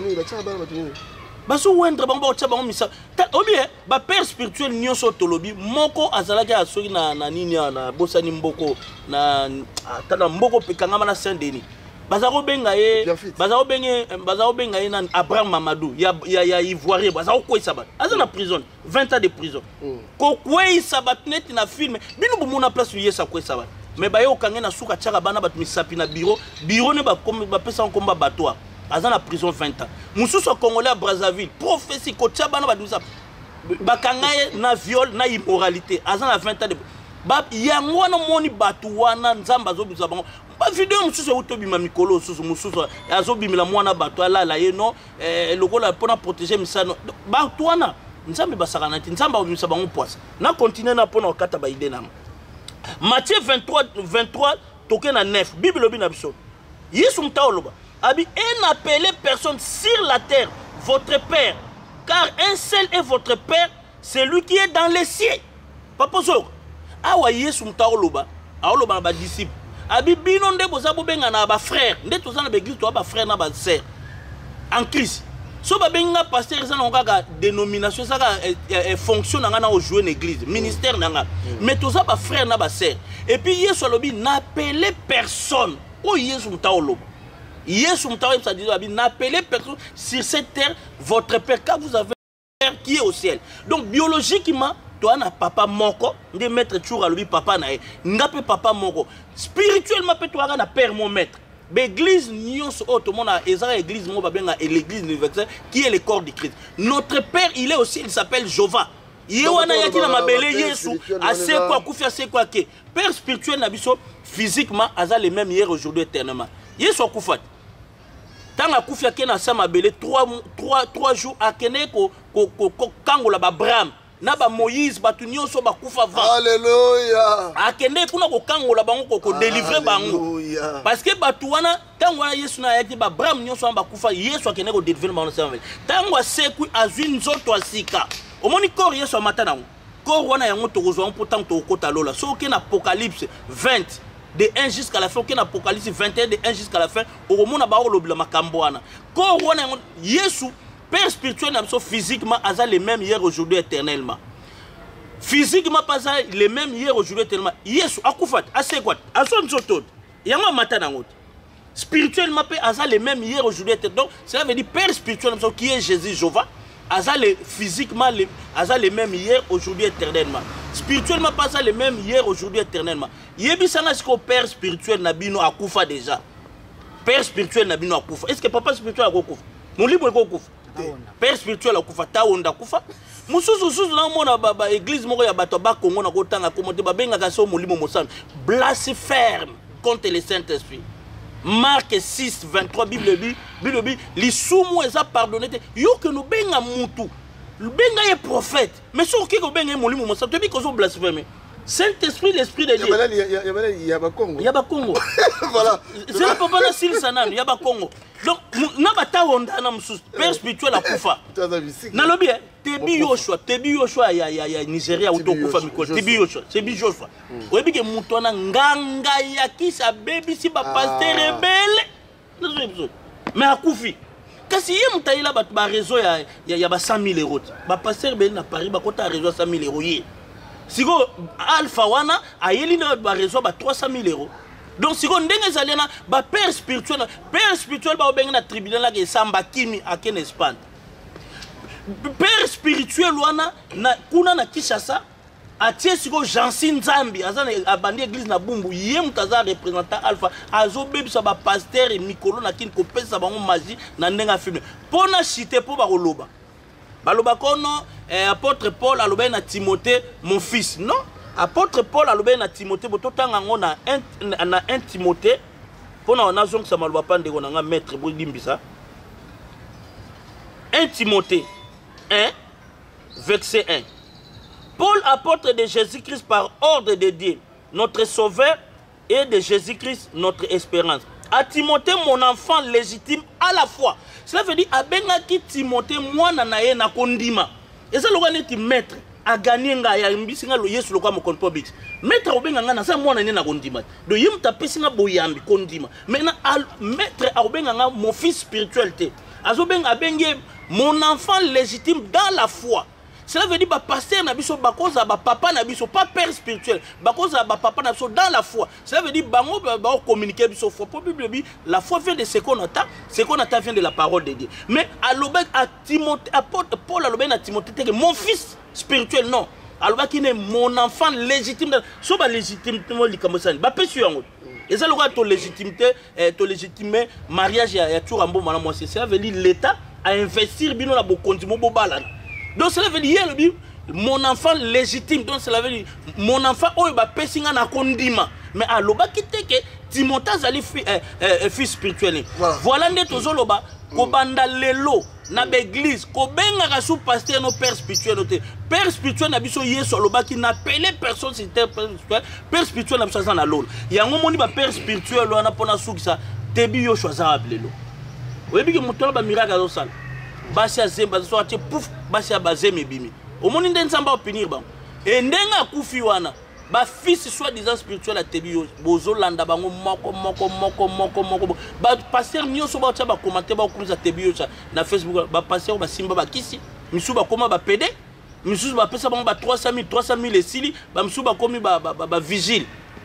baso wendre bango ba tshaba ngomisa obi ba père spirituel nyonso tolobi moko azalaki asoki na na nini na bosani mboko na tala mboko pekanga na Saint-Denis bazako benga ye bazako benge bazako benga ye na Abraham Mamadou ya ya ya Ivoirien bazako kwesa ba azana prison vingt ans de prison ko kwesa ba net na film bino bomona place yesa kwesa ba mais ba yo kange na suka tshaka bana bat misapi na bureau bureau ne ba ba pesa komba bato azana prison vingt ans mususu congolais à Brazzaville prophétie ko tchabana ba dumisa bakangaye na viol na immoralité azana vingt ans de ba yango na moni batu wana nzamba zo biza bango ba video mususu utobima mikolo susu mususu azobimila mwana batu ala la ye no eh lokola pona protéger misano batu wana nzambe basaka na ti nzamba obimisa bango poisa na continuer na pona okata ba ide na Matthieu vingt-trois vingt-trois toke na neuf bible obi na biso Yesu mtaoloba Abi, et n'appelez personne sur la terre votre père, car un seul est votre père, celui qui est dans les cieux. Papa Zoro, awa Yesu mtaoloba, aoloba na ba disciple. Abi bino nde boza bobenga na ba frère, nde toza na ba église to ba frère na ba sœur. En Christ. So ba benga pasteur ça na ngaka dénomination ça ka fonction na na jouer l'église, ministère na nga. Mais toza ba frère na ba sœur. Et puis Yesu alobi n'appelez personne. O Yesu mtaoloba. Yesu mtaoloba ça dit n'appelez personne sur cette terre votre père car vous avez un père qui est au ciel. Donc biologiquement toi na papa moko de maître toujours alobi papa na ngape papa moko. Spirituellement peut toi na père mon maître. L'église nyonso tout le monde a l'église mo babenga et l'église universelle qui est le corps de Christ. Notre père il est aussi il s'appelle Jéhovah. Yewana yaki na mabele Yesu assez quoi kufia c'est quoi que père spirituel na biso physiquement aza les mêmes hier aujourd'hui éternellement. Yesu akufat. Tant akufia ke na sa mabele trois jours akene ko ko kangola ba Abraham na ba Moïse batu nyonso bakufa va. Alléluia. Akende kuna ko kangola bango ko délivrer bango. Parce que batu wana tango wana Yesu na yaki ba Abraham nyonso bakufa Yesu akende ko délivrer bango sa mabele. Tango aseku azwi nzoto asika. Omoni corps Yesu amata nango. Corps wana yango tokozwa pourtant to kota lola. So ke na Apocalypse vingt de un jusqu'à la fin, aucun Apocalypse vingt et un de un jusqu'à la fin, au moment où on a makamboana. Quand on a Yesu, père spirituel, physiquement, a les mêmes hier, aujourd'hui, éternellement. Physiquement, pas les mêmes hier, aujourd'hui, éternellement. Yesu, akufat, assez quoi, à son zoto, yama matanangot. Spirituellement, a les mêmes hier, aujourd'hui, éternellement. Donc, cela veut dire père spirituel, qui est Jésus, Jéhovah. Aza les physiquement les aza les mêmes hier aujourd'hui éternellement spirituellement pas ça les mêmes hier aujourd'hui éternellement yebi sana ce que père spirituel nabino akufa déjà père spirituel nabino akufa est-ce que papa spirituel akufa mon libre akufa père spirituel akufa ta onda kufa mususu susu na mona baba église moko ya bato ba Congo na kotanga komote ba benga ka so molimo mosana blasphème contre le Saint-Esprit. Marc six vingt-trois Bible bi Bible bi lisumu eza pardonné yo que nous benga mutu benga ye prophète mais so ki ko benga molimo mosa to bi ko so blasphémer Saint-Esprit l'esprit de Dieu il y a ba Congo il y a ba Congo voilà c'est le papa na sil sanan il y a ba Congo donc na bata onda na musu père spirituel akufa na lobi tebi Yoshua tebi Yoshua ya ya ya Nigeria utokufa mikolo tebi Yoshua tebi Joshua oyebi ke mutu na nganga ya kisa baby si ba pasteur rebelle mais akufi kasi ye mutaila ba ba réseau ya ya ba cent mille euros ba pasteur rebelle na Paris ba kota réseau cent mille euros ye siko Alpha wana ayeli na ba réseau ba trois cent mille euros. Donc si on ndenge zaliana ba père spirituel père spirituel ba obenga na tribunal la ke samba kimi aken Espagne père spirituel wana na kuna na Kinshasa atie siko Jansi Nzambi azana abandi église na Bumbu yé mutaza représentant alpha azo bebisa ba pasteur Mikolo na kin ko pesa bango magie na ndenga film pona chité po ba koloba baloba kono eh, apôtre Paul aloba na Timothée mon fils non apôtre Paul aloba na Timothée bototanga ngo na na un Timothée pona on a zonk sa maloba pande ko na maître bo limbisa un Timothée un verset un. Paul, apôtre de Jésus-Christ par ordre de Dieu, notre sauveur, et de Jésus-Christ, notre espérance. À Timothée, mon enfant légitime à la fois. Cela veut dire, abengaki Timothée, moi, nanaye na kondima. Et ça, le est maître. A gagné nga ya mbisinga lo yesu lo kwa mo konpobix. Maître obenga nga na sa moi na kondima. Do yim tapesinga boyambi kondima. Maintenant, maître obenga nga mon fils spirituel te. Azobenga abenge mon enfant légitime dans la foi. Cela veut dire que pasteur nabiso bakoza ba papa nabiso pas père spirituel bakoza ba papa nabiso dans la foi. Cela veut dire bango ba communiquer biso foi. Pour Bible dit la foi vient de ce qu'on attend, ce qu'on attend vient de la parole de Dieu. Mais à l'obek à Timothée apôtre Paul à l'obek à Timothée que mon fils spirituel non. Alors qui est mon enfant légitime so ba légitimement likamosani ba pesu yango. Et ça le roi ton légitimité ton légitimé mariage ya tout rambo mana moi c'est ça veut dire l'état à investir bino la bo continuer bo balana. Donc cela veut dire mon enfant légitime. Donc cela veut dire mon enfant oyo ba pesinga na kondima. Mais aloba kiteke Timothée zali fils spirituel. Voilà nde tozoloba ko banda lelo na l'église ko benga ka sous pasteur no père spirituel noté. Père spirituel na biso yeso aloba ki na pele personne c'était père spirituel. Père spirituel na biso na lolo. Yango moni ba père spirituel wana pona sukisa tebi yo choisir lelo. Oyebi ke moto ba miracle zo sala. Basi azemba so ati pouf basi abazeme bimi omoni nde nzamba opinir ba e ndenga kufi wana ba fils soit disant spirituel a tebi bozo landa bango moko moko moko moko moko ba pasteur nyoso ba tia ba commenter ba okuza tebi yo na Facebook ba pasteur ba simba ba kisi misu ba koma ba pede misu ba pesa bango ba trois cent mille trois cent mille esili ba misu ba komi ba ba, ba vigile.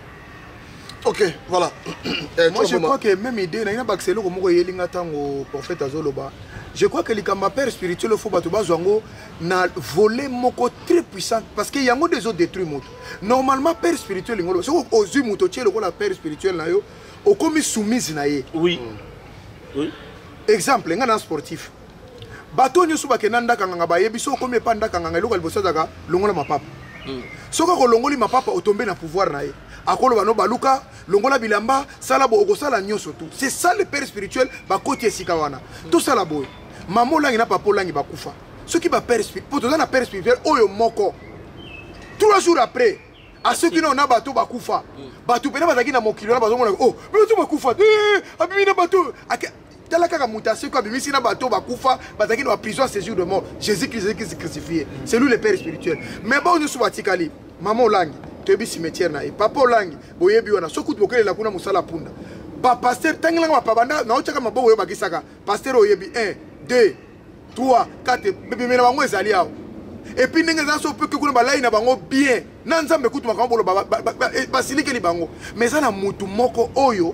Ok, voilà. Eh, moi, je crois que même idée, il y a un accès au prophète Azoloba. Je crois que les pères spirituels, il faut que voler moko très puissant. Parce qu'il y a des autres détruits. Normalement, père spirituel, c'est aux yeux de la père spirituel, au commis soumise. Oui. Oui. Exemple, il y a un sportif. Bato nyoso bakenanda kanganga ba yebiso komi panda kanganga lokal bosaga longola mapapa. Soka ko longoli mapapa otombe na pouvoir na ye. Akolo bano baluka longola bilamba sala bo okosala nyoso tout. C'est ça le père spirituel ba koti esika wana. Tout ça la boy. Maman langi na papa langi bakufa. Ceux qui ba père spirituel, pour toi na père spirituel oyo moko. Trois jours après, à ceux qui n'ont pas bateau bakufa. Bateau pena bazaki na mokilo na bazo mona oh, bateau bakufa. Eh, abimi na bateau. Tala kaka mutation kwa bimisi na bateau bakufa, bazaki na prison à séjour de mort. Jésus-Christ Jésus crucifié. C'est lui le père spirituel. Mais bon nous subatikali. Maman langi tebi cimetière na e papa langi boyebi wana sokutu bokele la kuna musala punda. Ba pasteur tangela ma pabanda na ochaka mabo yo bakisaka. Pasteur oyebi un, deux, trois, quatre bébé mena bango ezali awo. Et puis ndenge za so pe ke kuna balai na bango bien. Na nzambe kutu makambo ba basilike li bango. Mais ça na mutu moko oyo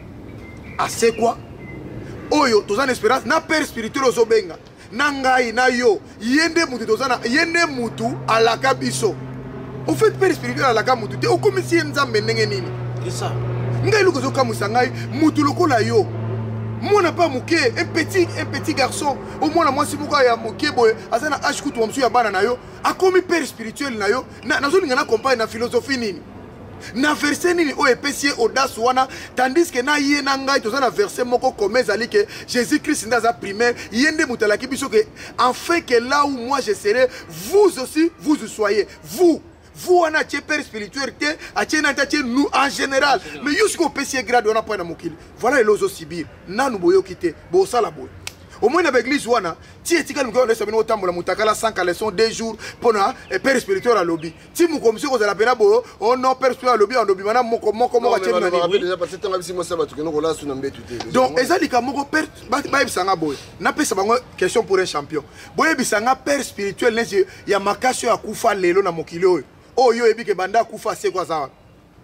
ase quoi? Oyo tozana espérance na père spirituel ozobenga. Na ngai na yo yende mutu tozana yende mutu alaka biso. Au fait père spirituel alaka mutu te okomisi nzambe ndenge nini? C'est ça. Ngai luko ka musangai mutu lokola yo. Moi n'a pas muke un petit un petit garçon au moins la moi si muka ya muke boy azana age kutu msu ya bana na yo akomi père spirituel na yo na nazo ngana compagne na philosophie nini? Na verset nini o epesi audace wana tandis que na ye na ngai tozana verset moko comme ezali que Jésus-Christ ndaza primaire yende mutalaki biso que afin que là où moi je serai vous aussi vous soyez vous vous wana a père spiritualité a tient nous en général mais jusqu'au pesi grade on a pas na mokili voilà les subir na nous boyo quitter bo sala boy au moins dans l'église wana ti etika nous on sabino tambola mutakala cinq leçons deux jours pour na père spirituel à lobby ti mu comme si ko za pena bo on non père spirituel à lobby en lobby mana moko moko moko tient na ni déjà parce que tant que si moi ça va tout que nous là sous nambe tout donc ezali ka moko père ba bisanga boy na pesa bango question pour un champion boye bisanga père spirituel nesi ya makasho ya kufa lelo na mokili oyo oh yo ebi ke banda kufa c'est quoi ça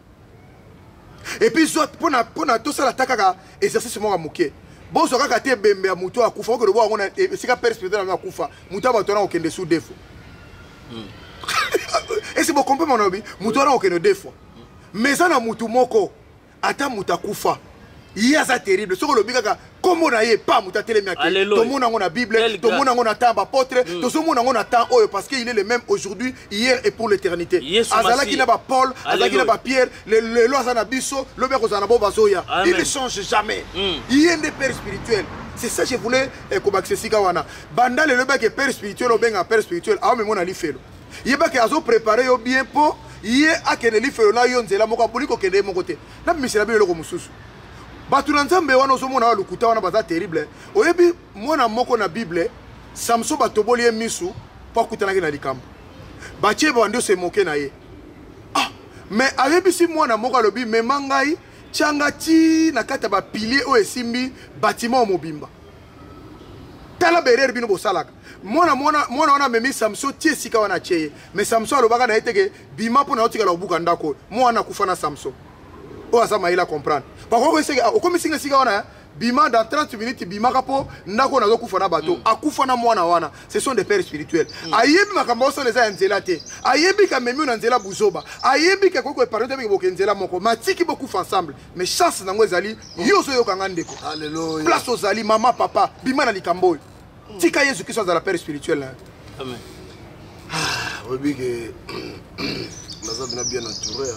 et puis soit pour na pour na tout ça la takaka exercice mo amuke bon so kaka te bembe ya muto akufa ko lobo ngona sika père spirituel na akufa muto ba tona okende sous défaut Et c'est bon comprendre mon ami, mutu wana okene deux fois. Mais ça na mutu moko ata muta kufa. Ya ça terrible. Ce que le bigaka comme na ye pas muta telemi aké. Tout monde a na Bible, tout monde a temps apôtre, tout le monde a temps oyo parce qu'il est le même aujourd'hui, hier et pour l'éternité. Azala qui n'a pas Paul, Azala qui n'a pas Pierre, le lois na biso, le ber kozana bo bazoya. Il ne change jamais. Il est un père spirituel. C'est ça que je voulais comme accessible wana. Banda le ber que père spirituel ou bien père spirituel, ah mais mon ali fait. Il ba que azo préparer yo bien pour hier akene li fait na yo nzela moko poli ko kende mon côté. Na misela bi loko mususu. Batu na nzambe wana ozomona lukuta wana baza terrible. Oyebi mwana moko na Bible, Samson batoboli ye misu po kutanaki na likambo. Batie bando se moke na ye. Ah, mais ayebi si mwana moko alobi mema ngai tianga ti na kata ba pilier o esimbi bâtiment mobimba. Tala berer bino bosalaka. Mwana mwana mwana wana memi Samson tie sika wana tie. Mais Samson alobaka na eteke bima pona otika la buka ndako. Mwana kufa na Samson. O asama ila comprendre. Par contre, c'est comme si on a bima dans trente minutes, bima kapo, nako na kufa na bateau, akufa na mwana wana. Ce sont des pères spirituels. Ayebi makambo so les a nzela te. Ayebi ka memi na nzela buzoba. Ayebi ka koko parent avec boke nzela moko. Matiki beaucoup ensemble. Mais chance nango ezali yo so yo kanga ndeko. Alléluia. Place aux ali maman papa, bima na likambo. Tika Yesu Christ dans la père spirituel. Amen. Ah, oui que nous avons bien entouré.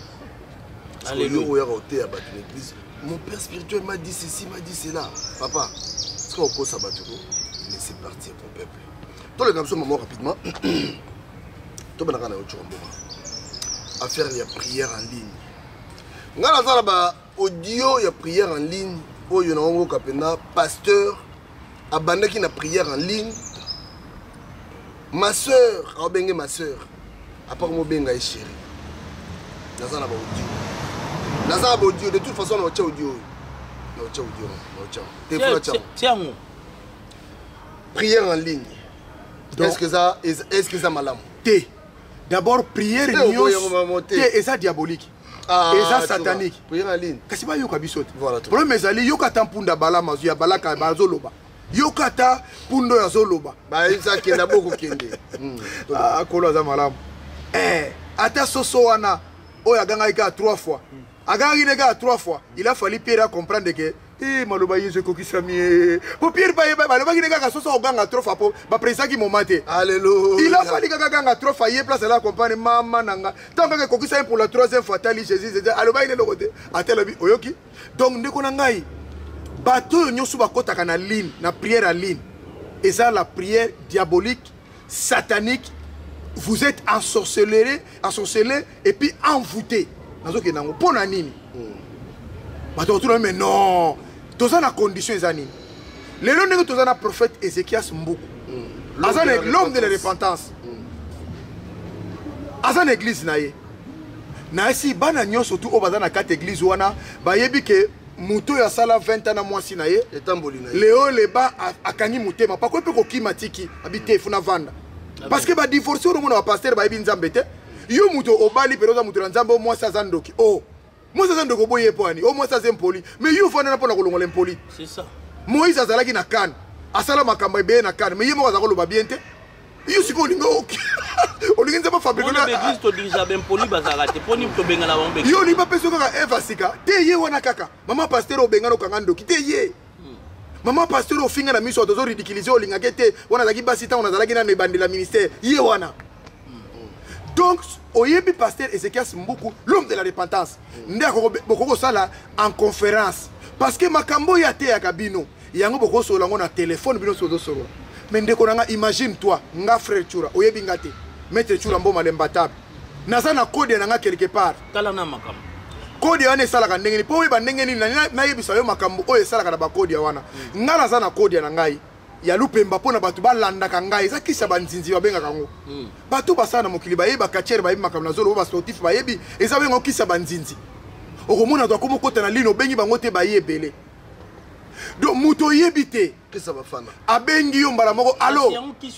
Mon père spirituel m'a dit ceci, m'a dit cela. Papa, est-ce qu'on cause Sabaturo? Laissez partir ton peuple. Toi, le garçon, maman, rapidement. Toi, tu as à faire la prière en ligne. Nous avons audio, il y a prière en ligne. Il y a un pasteur, abandonné qui a prière en ligne. Ma soeur, ma soeur, à part mon benga et chéri. Nous avons audio. De toute façon, on a audio. Tiens, prière en ligne. Est-ce que ça est-ce que ça malam? D'abord, prière et ça diabolique. Et ça satanique. Prière en ligne. Qu'est-ce que tu as voilà. Problème est ali yoka tampunda bala mazu ya balaka bazoloba. Yokata pundo ya zoloba. Ba ça qui na beaucoup kende. Ah kolo za malam. Eh, ata soso wana oya ganga ika trois fois. Aganga ika trois fois. Il a fallu Pierre comprendre que eh maloba yezo ko kisami. Pour Pierre ba ba maloba ika soso oganga trois fois pour ba président qui momate. Alléluia. Il a fallu que ganga trois fois y place la comprendre maman nanga. Tant que ko kisami pour la troisième fois tali Jésus c'est aloba il est le côté. Atelabi oyoki. Donc ndeko nangai bateau nyosu bakota kana ligne na prière en ligne. Et ça la prière diabolique, satanique. Vous êtes ensorcelés, ensorcelés et puis envoûtés. Pour nani. Mais non. Tous en condition les Les noms de tous en prophète Ézéchias Mboukou. L'homme de la repentance. Azan église naïe. Naïsi bana nyon surtout au bazan à quatre églises wana. Ba yebi ke muto ya sala vingt ans na mwasi naïe. Léo leba a kani mutema. Pas quoi peut ko kimatiki habité funa vanda. Parce que ba divorcer au monde va pasteur ba yebi nzambe te. Yo muto obali peroza muto nzambe moi ça zandoki. Oh. Moi ça zandoko boye poani. Oh moi ça zempoli. Mais yo fana na pona ko longola impoli. C'est ça. Moïse azalaki na kan. Asala makamba be na kan. Mais yemo azako lo ba bien te. Yo siko lingo. Olingi nzamba fabriquer na église to dirisa ben poli bazala te poni to benga la bombe. Yo ni ba peso kaka Eva sika. Te ye wana kaka. Mama pasteur obenga no kangando ki te ye. Maman pasteur ofinga na miso tozo ridiculiser olinga kete wana zaki basita on azalaki na nebandela ministère ye wana. Donc oyebi pasteur Ézéchias Mboukou l'homme de la repentance ndeko bokoko sala en conférence parce que makambo ya te ya kabino yango bokoko sola ngona téléphone bino sozo solo. Mais ndeko nanga imagine toi nga frère Chura oyebi ngate maître Chura mboma lembatable naza na code nanga quelque part kala na makambo code wana esalaka ndenge ni po oyeba ndenge ni na yebisa yo makambo oyo esalaka na ba code wana nga naza na code na ngai ya lupemba pona batu balandaka ngai eza kisa banzinzi babenga kango batu basana mokili bayeba kachere bayebi makambo na zolo ba sportif bayebi eza benga kisa banzinzi okomona to akoma kota na lino bengi bango te bayebele donc moto yebite que ça va faire abengi yo mbala moko allo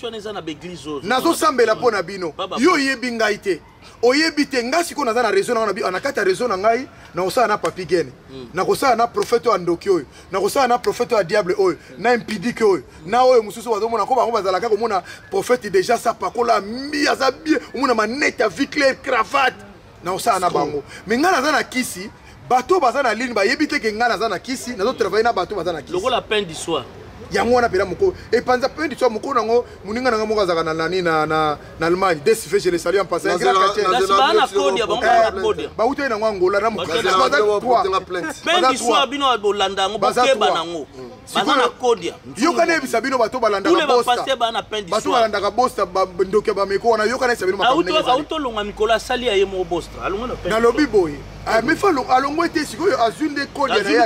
nazo sambela pona bino yo yebi ngai te oyebite nga siko naza na raison na bi anakata raison na ngai na osala na papi gene na kosala na prophète wa ndoki oyo na kosala na prophète wa diable oyo na impidike oyo na oyo mususu bazomona ko bango bazalaka komona prophète déjà sa pakola mi aza bien omona manette vie claire cravate na osala na bango mais nga naza na kisi bato baza na ligne bayebite ke nga naza na kisi nazo travailler na bato baza na kisi lokola peine du soir yango wana pela moko et panza peine du soir moko nango muninga nanga moko azaka na nani na na na Allemagne des fait je le salue en passant grand quartier na code ya bango na code ba uto na Angola na moko peine du soir bino bolanda ngo bokeba nango baza na code ya yo kana ebisa bino bato balanda ka bosta bato balanda ka bosta ndoke ba meko wana yo kana ebisa bino makambo auto auto longa Nicolas sali ya yemo bosta alongo na na lobby boy ah mais fa alongo ete sikoyo azunde code na ya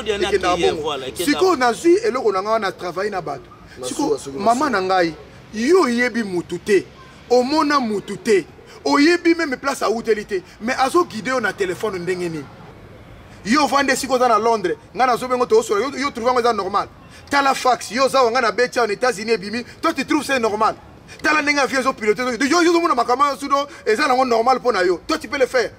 ke sikoyo nazui eloko nanga wana travailler na bato siko mama na ngai yo yebi mutu te omona mutu te oyebi même place a utilité mais azo guider na téléphone ndenge nini yo vande siko za na Londres nga na zo bengo to so yo, yo trouver ça normal tala fax yo za nga na betia aux États-Unis bimi toi tu trouves c'est normal tala ndenge avion zo piloter yo yo mona makama sudo eza na normal pona yo toi tu peux le faire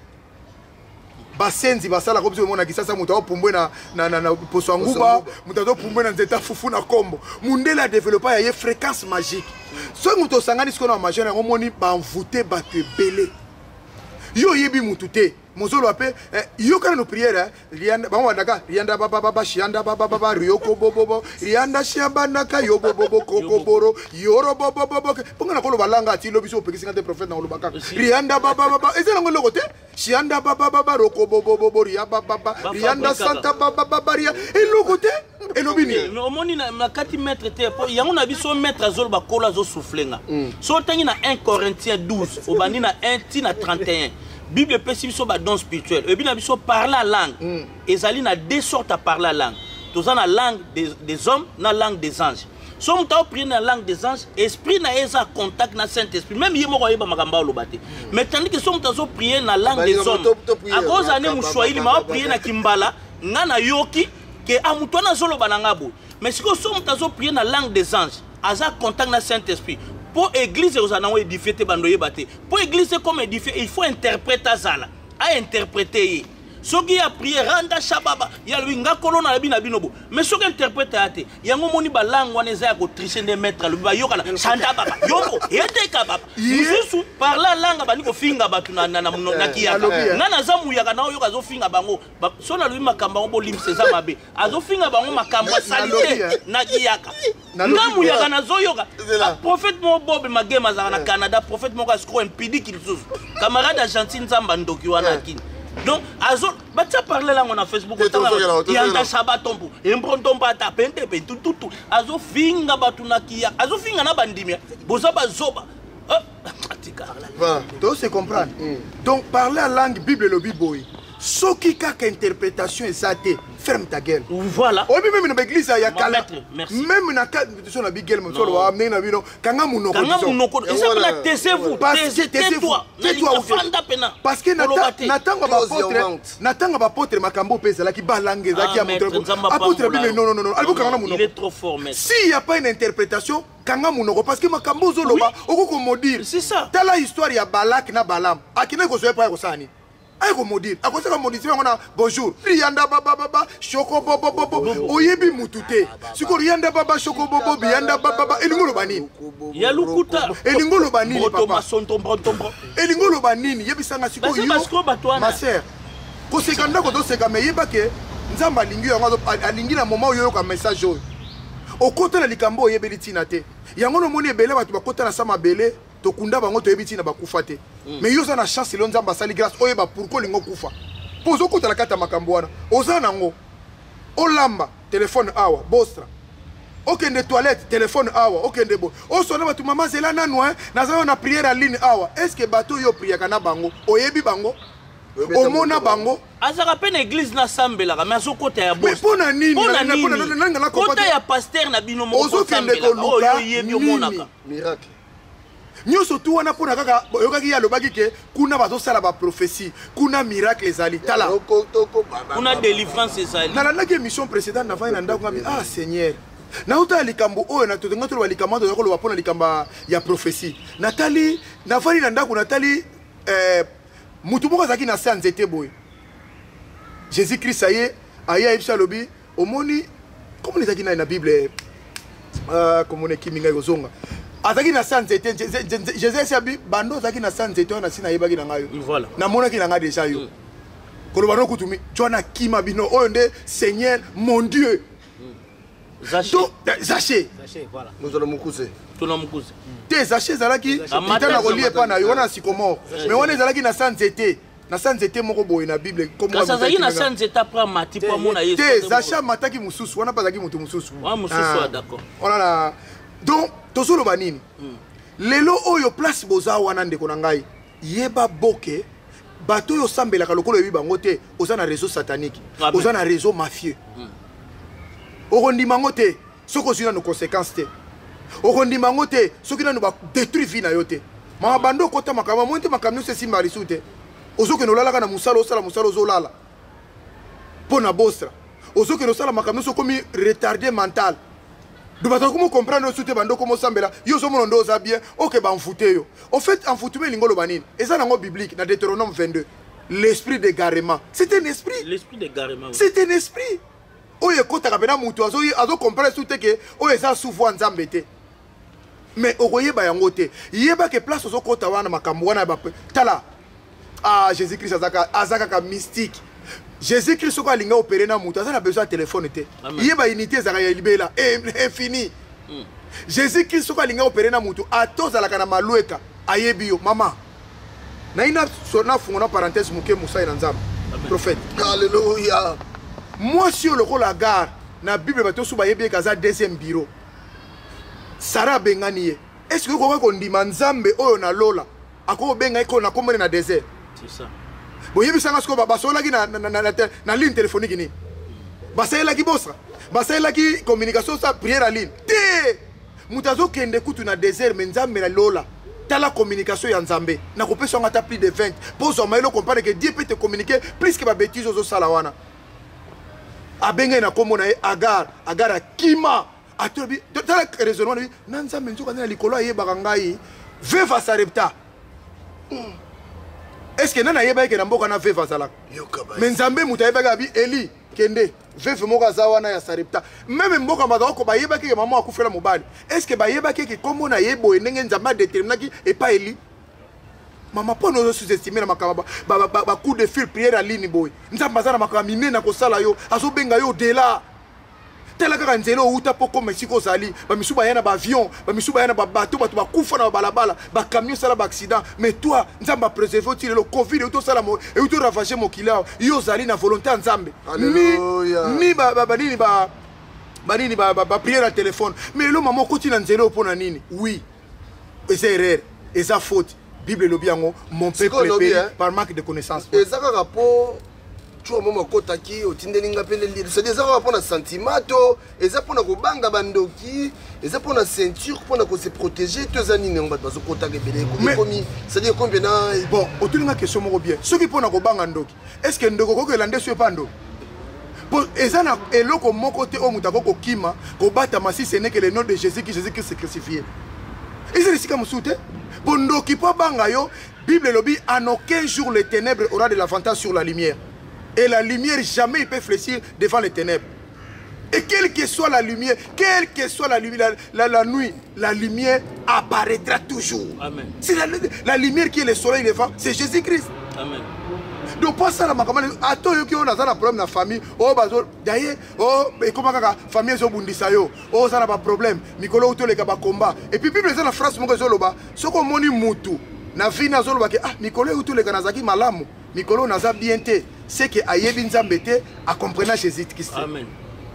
basenzi basala ko biso mona kisasa mutu opombwe na na na poso nguba mutu opombwe na nzeta fufu na kombo mundela développer ya fréquence magique so mutu sangani siko na majeur na omoni ba envoûter ba te belé yo yebi mutu te mozolo ape yo kana no prière rianda ba wadaka rianda baba baba shianda baba baba rioko bobo rianda shiabana ka yo bobo kokoboro yoro bobo bobo ponga na kolo balanga ti lobiso opekisi te prophète na olobaka rianda baba baba ezela ngolo kote shianda baba baba roko bobo bobo ria baba baba rianda santa baba baba ria eloko te elobini no moni na kati maître te po yango na biso maître azolo ba kola zo soufflenga so tangi na un Corinthiens douze obani na un ti na trente et un Bible peut biso ba don spirituel et bien biso parler la langue ezali na deux sortes à parler la langue toza na langue des, des hommes na langue des anges so mta prier na langue des anges esprit na eza contact na Saint-Esprit même yemo ko yeba makamba olobate mais tandis que so mta zo prier na langue des hommes à cause ane mushwaili ma prier na kimbala nga na yoki que amutona zolo banangabo mais siko so mta zo prier na langue des anges aza contact na Saint-Esprit. Pour l'église, vous avez édifié Pour l'église comme édifié, il faut interpréter ça. À interpréter. Ce qui a prié, randa shababa, il y a le nga kolona la bina binobo. Mais ce qui interprète à te, il y a un moment où la langue on est à tricher des maîtres, le bayokala, chanda baba, yoko, yete kababa. Nous par la langue bani ko finga batu na na na na kiyaka. Na na zamu yaka na yoka zo finga bango. So na lui makamba on bolim seza mabe. Azo finga bango makamba salite na kiyaka. Ngamu yaka na zo yoka. Prophète mo bob magema za na Canada, prophète mo ka skro impidi qu'il sous. Camarade Argentine zamba ndoki wana kini. Donc, Azol, bah tu as parlé là on a Facebook, il y a un sabatombo, un brontombo à taper, tout tout tout. Azol finga batuna kia, Azol finga na bandimia, bozaba zoba. Tu sais comprendre. Donc, parler la langue Bible le Bible. Ce qui a interprétation est ça, ferme ta gueule. Voilà. Oui, même dans l'église, il y a Kala. Même dans la big gueule, il y a amené dans le Kanga Mounoko. Kanga Mounoko. Et ça, taisez-vous. Taisez-toi. Tais-toi. Parce que Nathan va apôtre, Nathan va apôtre Makambo Pesa, qui balangue, qui a montré. Apôtre Bible, non, non, non. Il est trop fort, maître. S'il n'y a pas une interprétation, Kanga Mounoko, parce que Makambo Zoloba, au comment dire. C'est ça. Dans la histoire, il y a Balak na Balam. À qui n'est pas pas Rosani. Aïko maudire, à cause de la maudite, on a bonjour. Rianda baba baba, choko bobo bobo, oyebi mutute. Siko rianda baba, choko bobo, rianda baba, elingolo banini. Yalukuta. Elingolo banini papa. Elingolo banini, yebi sanga siko yo. Ma sœur. Ko sekanda ko do seka me yeba ke nzamba lingi yango alingi na moment yo ka message yo. Okota na likambo yebeli tina te. Yango no moni ebele batu bakota na sama bele. Tokunda bango toyebi na bakufa te mais yo za na chance lo nzamba sali grâce oyeba pourquoi lingo kufa pozo kota la kata makambo wana oza nango olamba téléphone awa bostra okende toilette téléphone awa okende bo osona batu mama zela nanu hein naza na prière en ligne awa est-ce que bato yo prière kana bango oyebi bango omona bango azaka pe na église na sambela mais azo kota ya boss pona nini pona nini kota ya pasteur na bino mo ozokende ko luka yebi omonaka miracle. nyonso tu wana mpona kaka oyokaki ye alobaki ke kuna bazosala baprophétie kuna miracle ezali tala kuna délivrance ezali nalandaki émission précédente navai na ndako ngambi ah seigneur nautala likambo oyo natotenga toloba likambo toza koloba mpona likambo ya prophétie natali navali na ndako natali mutu moko azalaki na se ya nzete boye jésus christ aye aye ayebisa alobi omoni komona ezalaki naye na bible komona ekimi ngai kozonga azaki na sa nzete jésus esi abi bando ozalaki na sa nzete wana si nayebaki na ngai yo namonaki na ngai deja yo koloba no kutumi tyo na kima bino oyo nde seigneur mon dieu zaché mozala mokuse tona mokuse te zaché ezalaki ita na kolie epa na yo wana na sycomore mais wana ezalaki na sa nzete na sa nzete moko boye na bible kasi azalaki na sa nzete apres amati po amona ye te zaché amataki mosusu wana mpe azalaki moto mosusu mosusu d'accord wana na donc tozoloba nini lelo oyo place boza wana ndeko na ngai yeba boke bato oyo osambelaka lokolo oyebi bango te oza na réseau satanique oza na réseau mafieux okondima ngo te soki ozwi nano conséquence te okondima ngo te soki nano badétruit vie na yo te mama bando okota makambo moi te makambo nyonso esimba lisu te ozokende olalaka na mosala osala mosala ozolala mpo na bostra ozokende osala makambo nyonso okomi retardé mental do bato komo comprendre osu te bando komo osambela yo ozomona nde oza bien oke bamfute yo au fait enfutume elingi oloba nini eza nango biblique na Deutéronome vingt-deux l'esprit d'égarement c'est un esprit l'esprit d'égarement c'est un esprit oyo ekotaka mpena motu azocomprendre su te ke oyo eza souvoir nzambe te mais okoyeba yango te yeba ke place ozokota wana makambo wana tala ah jésus christ aza kaka mystique jésus christ soki alingi opere na motu aza na besoin ya telefone te yeba unité ezalaka ya libela infini jésus christ soki alingi opere na motu ata ozalaka na malweka ayebi yo mama nayi nafungo na parenthèse moke mosali na nzambe prophète alleluya mwasi oyo lokola gare na bible bato osu bayebi eke aza deuxième bureau sara abengani ye est ce que okoki kondima nzambe oyo na lola akoki kobenga ye na kombone na désert boyebisanga sikoyo basololaki na ligne téléphonique nini basalelaki bosra basalelaki communication sa prière à ligne te moto azokende kutu na désert me nzambe na lola tala communication ya nzambe nakopesa yango ata plus de vingt mpo ozwa mayele okomprendre ke dieu peut te communiquer plus ke babétise ozosala wana abenge na kombo na ye agar agar akima atobi tala raisonnement na bi na nzambe nzoka na likolo ayebaka ngai veuve Sarepta est-ce que nana ayebaki ke na mboka na veuve azalaka me nzambe moto ayebaki abi eli kende veuve moko aza wana ya Sarepta meme mboka bazalako bayebaki ke mama akufela mobali est-ce que bayebaki ke kombo na ye boye ndenge nzambe adeterminaki epa eli mama mpo nozo sous-estime na makambo bacoup de fil prière à ligne boye nzambe aza na makambo minene akosala yo azobenga yo dela tala kaka nzela outa mpo koma esika ozali bamisu baya na baavion bamisu baya na babato bato bakufa na babalabala bacamion osala baaccident mais toi nzambe apréserve oti lelo covid euti osala euti oravage mokili awa yo ozali na volonté ya nzambe ni banini banini bapriere ya telefone mais lelo mama okoti na nzela oyo mpo na nini oui eza erreur eza faute Bible elobi yango mon peuple périt par manque de connaissance. Eza kaka po tu mo makotaki otindeli ngapele lire. C'est des kaka po na sentiment to, eza po na kobanga bandoki, eza po na ceinture po na ko se protéger to zani ne ngba bazo kotaka belé komi. C'est-à-dire combien na bon, otulinga question moko bien. Soki po na kobanga ndoki. Est-ce que ndoko ko kelande so pando? Bon, eza na eloko moko te o mutako ko kima, ko bata masi ce n'est que le nom de Jésus qui Jésus qui s'est crucifié. Eza risika musute? Bondo qui peut bangayo, Bible lobi, en aucun jour les ténèbres aura de l'avantage sur la lumière. Et la lumière jamais il peut fléchir devant les ténèbres. Et quelle que soit la lumière, quelle que soit la lumière, la, la, la nuit, la lumière apparaîtra toujours. Amen. C'est la, la lumière qui est le soleil levant, c'est Jésus-Christ. Amen. Donc pas ça la makamane ato yo ki on a un problème na famille oh bazo d'ailleurs oh et comment kaka famille zo bundisa yo oh ça n'a pas problème mikolo uto le kaba combat et puis bible ça la phrase moko zo loba soko moni mutu na vie na zo loba ke ah mikolo uto le kanazaki malamu mikolo naza bien te c'est que ayebi nzambe te a comprendre Jésus Christ. Amen.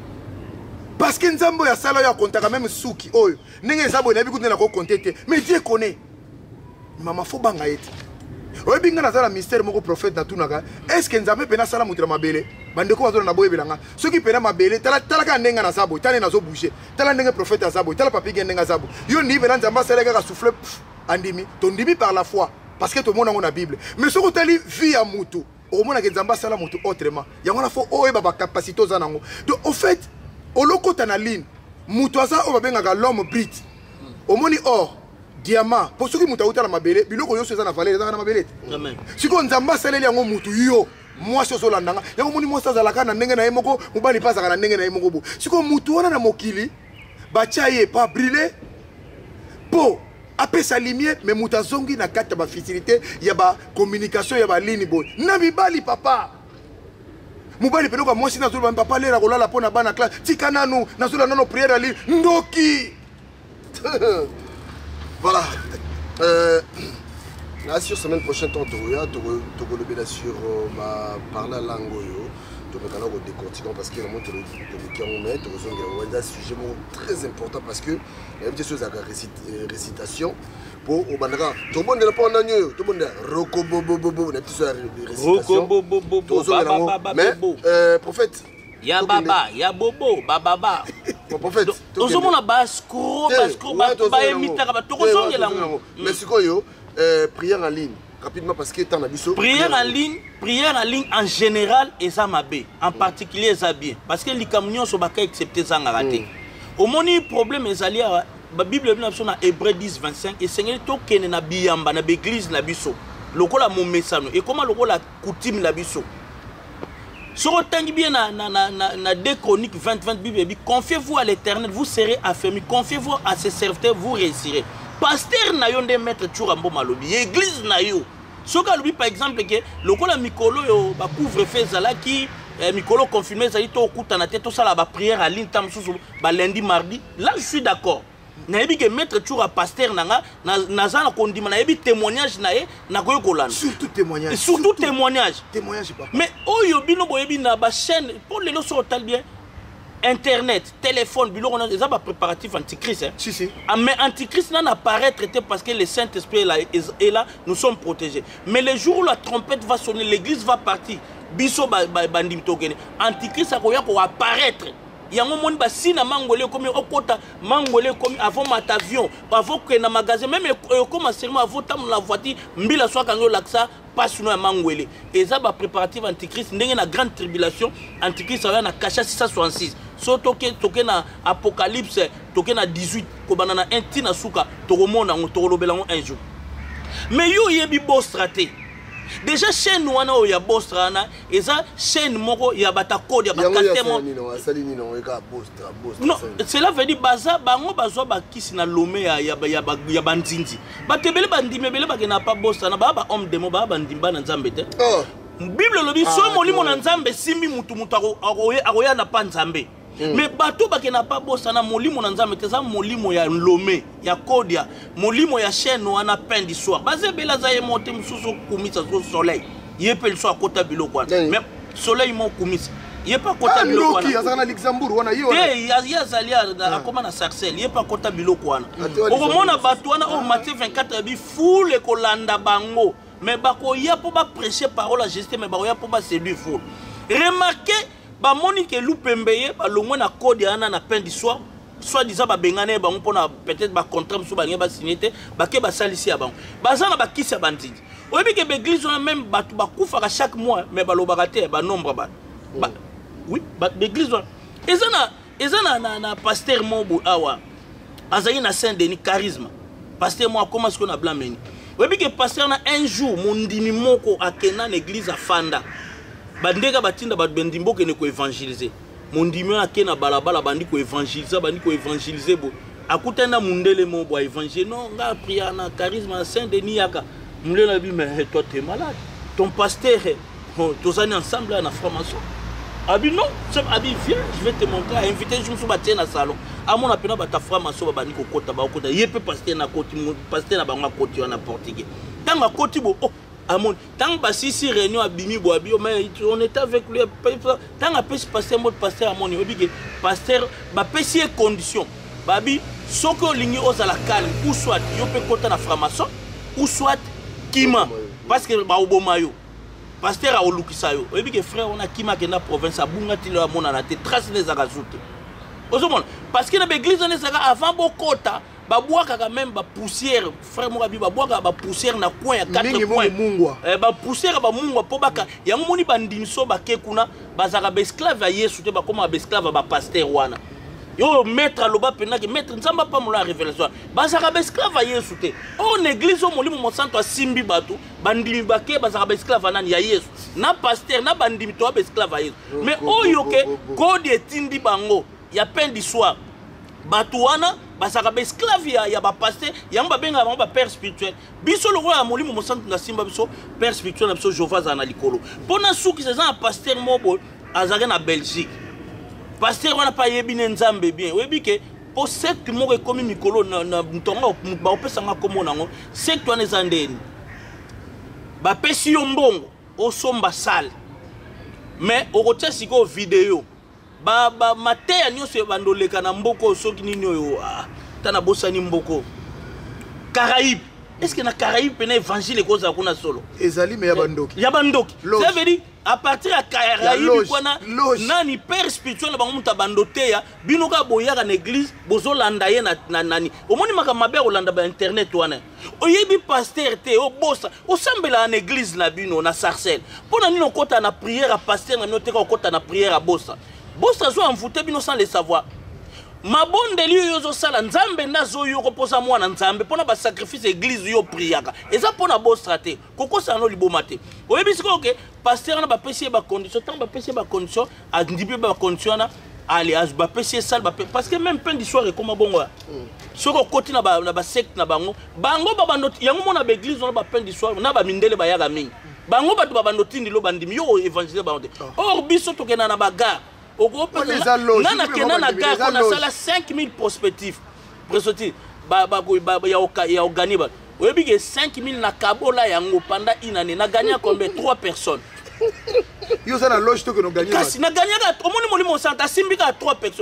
Parce que nzambo ya sala ya kontaka même suki oyo ndenge nzambo na biku na ko compter te mais Dieu connaît mama fo banga ete oyebi nga nazala mystère moko prophète na tunaka est-ce que nzambe pena sala mutu na mabele bandeko bazona na boyebelanga soki pena mabele tala tala ka ndenga na sabo tala nazo bouger tala ndenge prophète azabo tala papi ndenga zabo yo ni bela nzamba sala kaka souffle andimi tondimi par la foi parce que tout le monde a la Bible mais ce que tu as lu vie à mutu au moins que nzamba sala mutu autrement il y a faut oye ba capacité aux anango donc au fait au loko tanaline mutu aza o babenga l'homme brit au moni or diamant pour ceux qui mutu uta na mabele biloko yo seza na valeur na mabele amen siko nzamba saleli yango mutu yo moi so so landanga yango moni mo sazala kana ndenge na yemoko mubali pasa kana ndenge na yemoko bo siko mutu wana na mokili bachaye pas brûler po après sa lumière mais muta zongi na kata ba facilité ya ba communication ya ba ligne boy na bibali papa mubali penoka moi si na zo ba papa lera kolala pona bana classe tika nanu na zo nano prière ali ndoki voilà euh la sur semaine prochaine tant toya to to le sur ma parler langue yo to me kana ko décortiquer parce que le monte le qui on met to zo ngira un sujet très important parce que il y a des choses à récitation pour au bandara to bonde na pona nyo to bonde roko bobo bobo na petite récitation roko bobo bobo mais euh prophète ya baba ya bobo baba mon prophète ozomona baskro baskro ba emitaka ba tokozongela ngo mais sikoyo euh prière en ligne rapidement parce que tant abiso prière en ligne prière en ligne en général eza mabe en particulier eza bien parce que likamnyo so baka accepter zanga raté au moni problème ezali ba bible bina biso na Hébreux dix vingt-cinq et seigneur to kene na biyamba na l'église na biso lokola mo mesano et comment lokola coutume na biso sur autant bien na na na na deux Chroniques vingt vingt bible dit confiez-vous à l'Éternel vous serez affermis confiez-vous à ses serviteurs vous réussirez pasteur na yo nde maître Tchourambo malobi église na yo soka lobi par exemple que lokola mikolo yo ba couvre feu zala qui mikolo confirmé zali to okuta na te to sala ba prière à ligne tam susu ba lundi mardi là je suis d'accord na yebi que maître Tchoura pasteur nanga na za na kondima na yebi témoignage na ye na koyo kolana surtout témoignage surtout témoignage témoignage papa mais oyo bino boyebi na ba chaîne pour les loso tal bien internet téléphone bilo on a déjà ba préparatif antichrist hein si si ah, mais antichrist n'a pas traité parce que le Saint-Esprit est là, est là nous sommes protégés mais le jour où la trompette va sonner l'église va partir biso ba bandim tokene antichrist akoya ko apparaître yango moni ba sina mangolé comme okota mangolé comme avant matavion avant que na magasin même comme seulement avant tam la voiture mbila soit kango laksa passe no mangolé et ça ba préparatif antichrist ndenge na grande tribulation antichrist ça va na Kacha six cent soixante-six so toke toke na apocalypse toke na dix-huit ko banana un tina suka tokomona ngo tokolobela ngo un jour mais yo yebi bo stratégie déjà chaîne wana o ya bostrana eza chaîne moko ya bata code ya bakatemo non cela veut dire baza bango bazwa bakisi na lome ya ya ya bandinzi batebele bandimebele bakena pa bostrana ba ba homme demo ba bandimba na nzambe te bible lobi so molimo na nzambe simbi mutu mutu akoya na pa nzambe mais bato bakena pa bosana molimo na nzambe te za molimo ya lome ya kodia molimo ya chaîne wana peine du soir baze bela za ye monte mususu kumisa so soleil yepe le soir kota biloko wana mais soleil mo kumisa yepa kota biloko wana loki azana Luxembourg wana yo eh ya zalia akoma na Sarcelles yepa kota biloko wana okomona bato wana o Matthieu vingt-quatre bi foule kolanda bango mais bako ya po ba prêcher parole à Jésus mais bako ya po ba séduire foule remarquez ba monique loupembeye ba longwe na code yana na peine du soir soit disant ba bengane ba mpona peut-être ba contrat so ba ngeba signé ba ke ba salisi ya bango baza na ba kisi ya bandidi oyebi ke l'église on a même ba ba kufa chaque mois mais ba lobaka te ba nombre ba oui ba l'église ezana ezana na na pasteur mobo awa azali na Saint-Denis charisme pasteur moi comment est-ce qu'on a blâmé oyebi ke pasteur na un jour mondimi moko akena na église afanda bandeka batinda ba bendimbo ke ne ko évangéliser mondimi akena balabala bandi ko évangéliser bandi ko évangéliser bo akutenda mundele mo bo évangéliser non nga prière na charisme à Saint-Denis yaka mundele bi mais toi tu es malade ton pasteur tous années ensemble na formation abi non c'est abi viens je vais te montrer inviter je me suis battu na salon à mon appel ba ta formation ba bandi ko kota ba kota yepe pasteur na koti pasteur na bango koti na portugais tanga koti bo oh amon tant que si si réunion à bimi boabi mais on était avec lui tant que pèse pasteur mot pasteur amon obligé pasteur ba pèse condition babi soko lingi ozala calme ou soit yo pe kota na franc-maçon ou soit kima parce que ba obomayo pasteur a olukisa yo obligé frère on a kima ke na province abunga tilo amona na te trace les akazoute ozomona parce que na église on est avant bo kota babwaka quand même ba poussière frère mo kabi babwaka ba poussière na coin ya quatre coins eh ba poussière ba mungwa po baka yango moni bandimiso bake kuna bazaka ba esclave ya Yesu te ba koma ba esclave ba pasteur wana yo maître aloba pena que maître nzamba pa mo la révélation bazaka ba esclave ya Yesu te o l'église o molimo mo santo asimbi bato bandimi bake bazaka ba esclave nani ya Yesu na pasteur na bandimi to ba esclave ya Yesu mais oyo ke code etindi bango ya peine d'histoire bato wana basaka ba esclave ya ya ba pasteur yango ba benga ba père spirituel biso lo ya molimo mo santo na simba biso père spirituel na biso Jova za na likolo pona suki c'est un pasteur mobo azaka na Belgique pasteur wana pa yebi ne nzambe bien webi ke po secte moko komi mikolo na na ntonga ba opesa nga komo nango secte wana ezandeni ba pesi yo mbongo osomba sale mais okotia siko video ba ba mateya nyonso bandoleka na mboko soki nini oyo tana bosani mboko Caraïbes est-ce que na Caraïbes pena évangile koza kuna solo ezali me ya bandoki ya bandoki ça veut dire à partir à Caraïbes kwana nani père spirituel na bango muta bandote ya binoka boyaka na église bozolanda ye na nani omoni makamabe olanda ba internet wana oyebi pasteur te o bossa osambela na église na bino na sarcelle pona nino kota na prière à pasteur na note ka kota na prière à bossa bossa zo envoûté bino sans le savoir mabondeli yozo sala nzambe nazo yo koposa mwana nzambe pona ba sacrifice église yo priaka eza pona bossa te koko sano liboma te oyebi siko ke pasteur na ba pesi ba condition tant ba pesi ba condition a ndibi ba condition na ali az ba pesi sal ba parce que même peine d'histoire comme bongo soko koti na ba na ba secte na bango bango ba bandoti yango mona ba église na ba peine d'histoire na ba mindele ba yaga mingi bango ba ba bandoti ndilo bandimi yo évangile ba onde or biso to kena na ba gare nana kena na gare on a sala cinq mille prospectifs prospectifs ba ba ba ya ogani ba oyebi ke cinq mille na kabola yango pendant une année na gagné combien trois personnes yo ça na loge to que no gagné kasi na gagné ka omoni molimo santa simbika trois personnes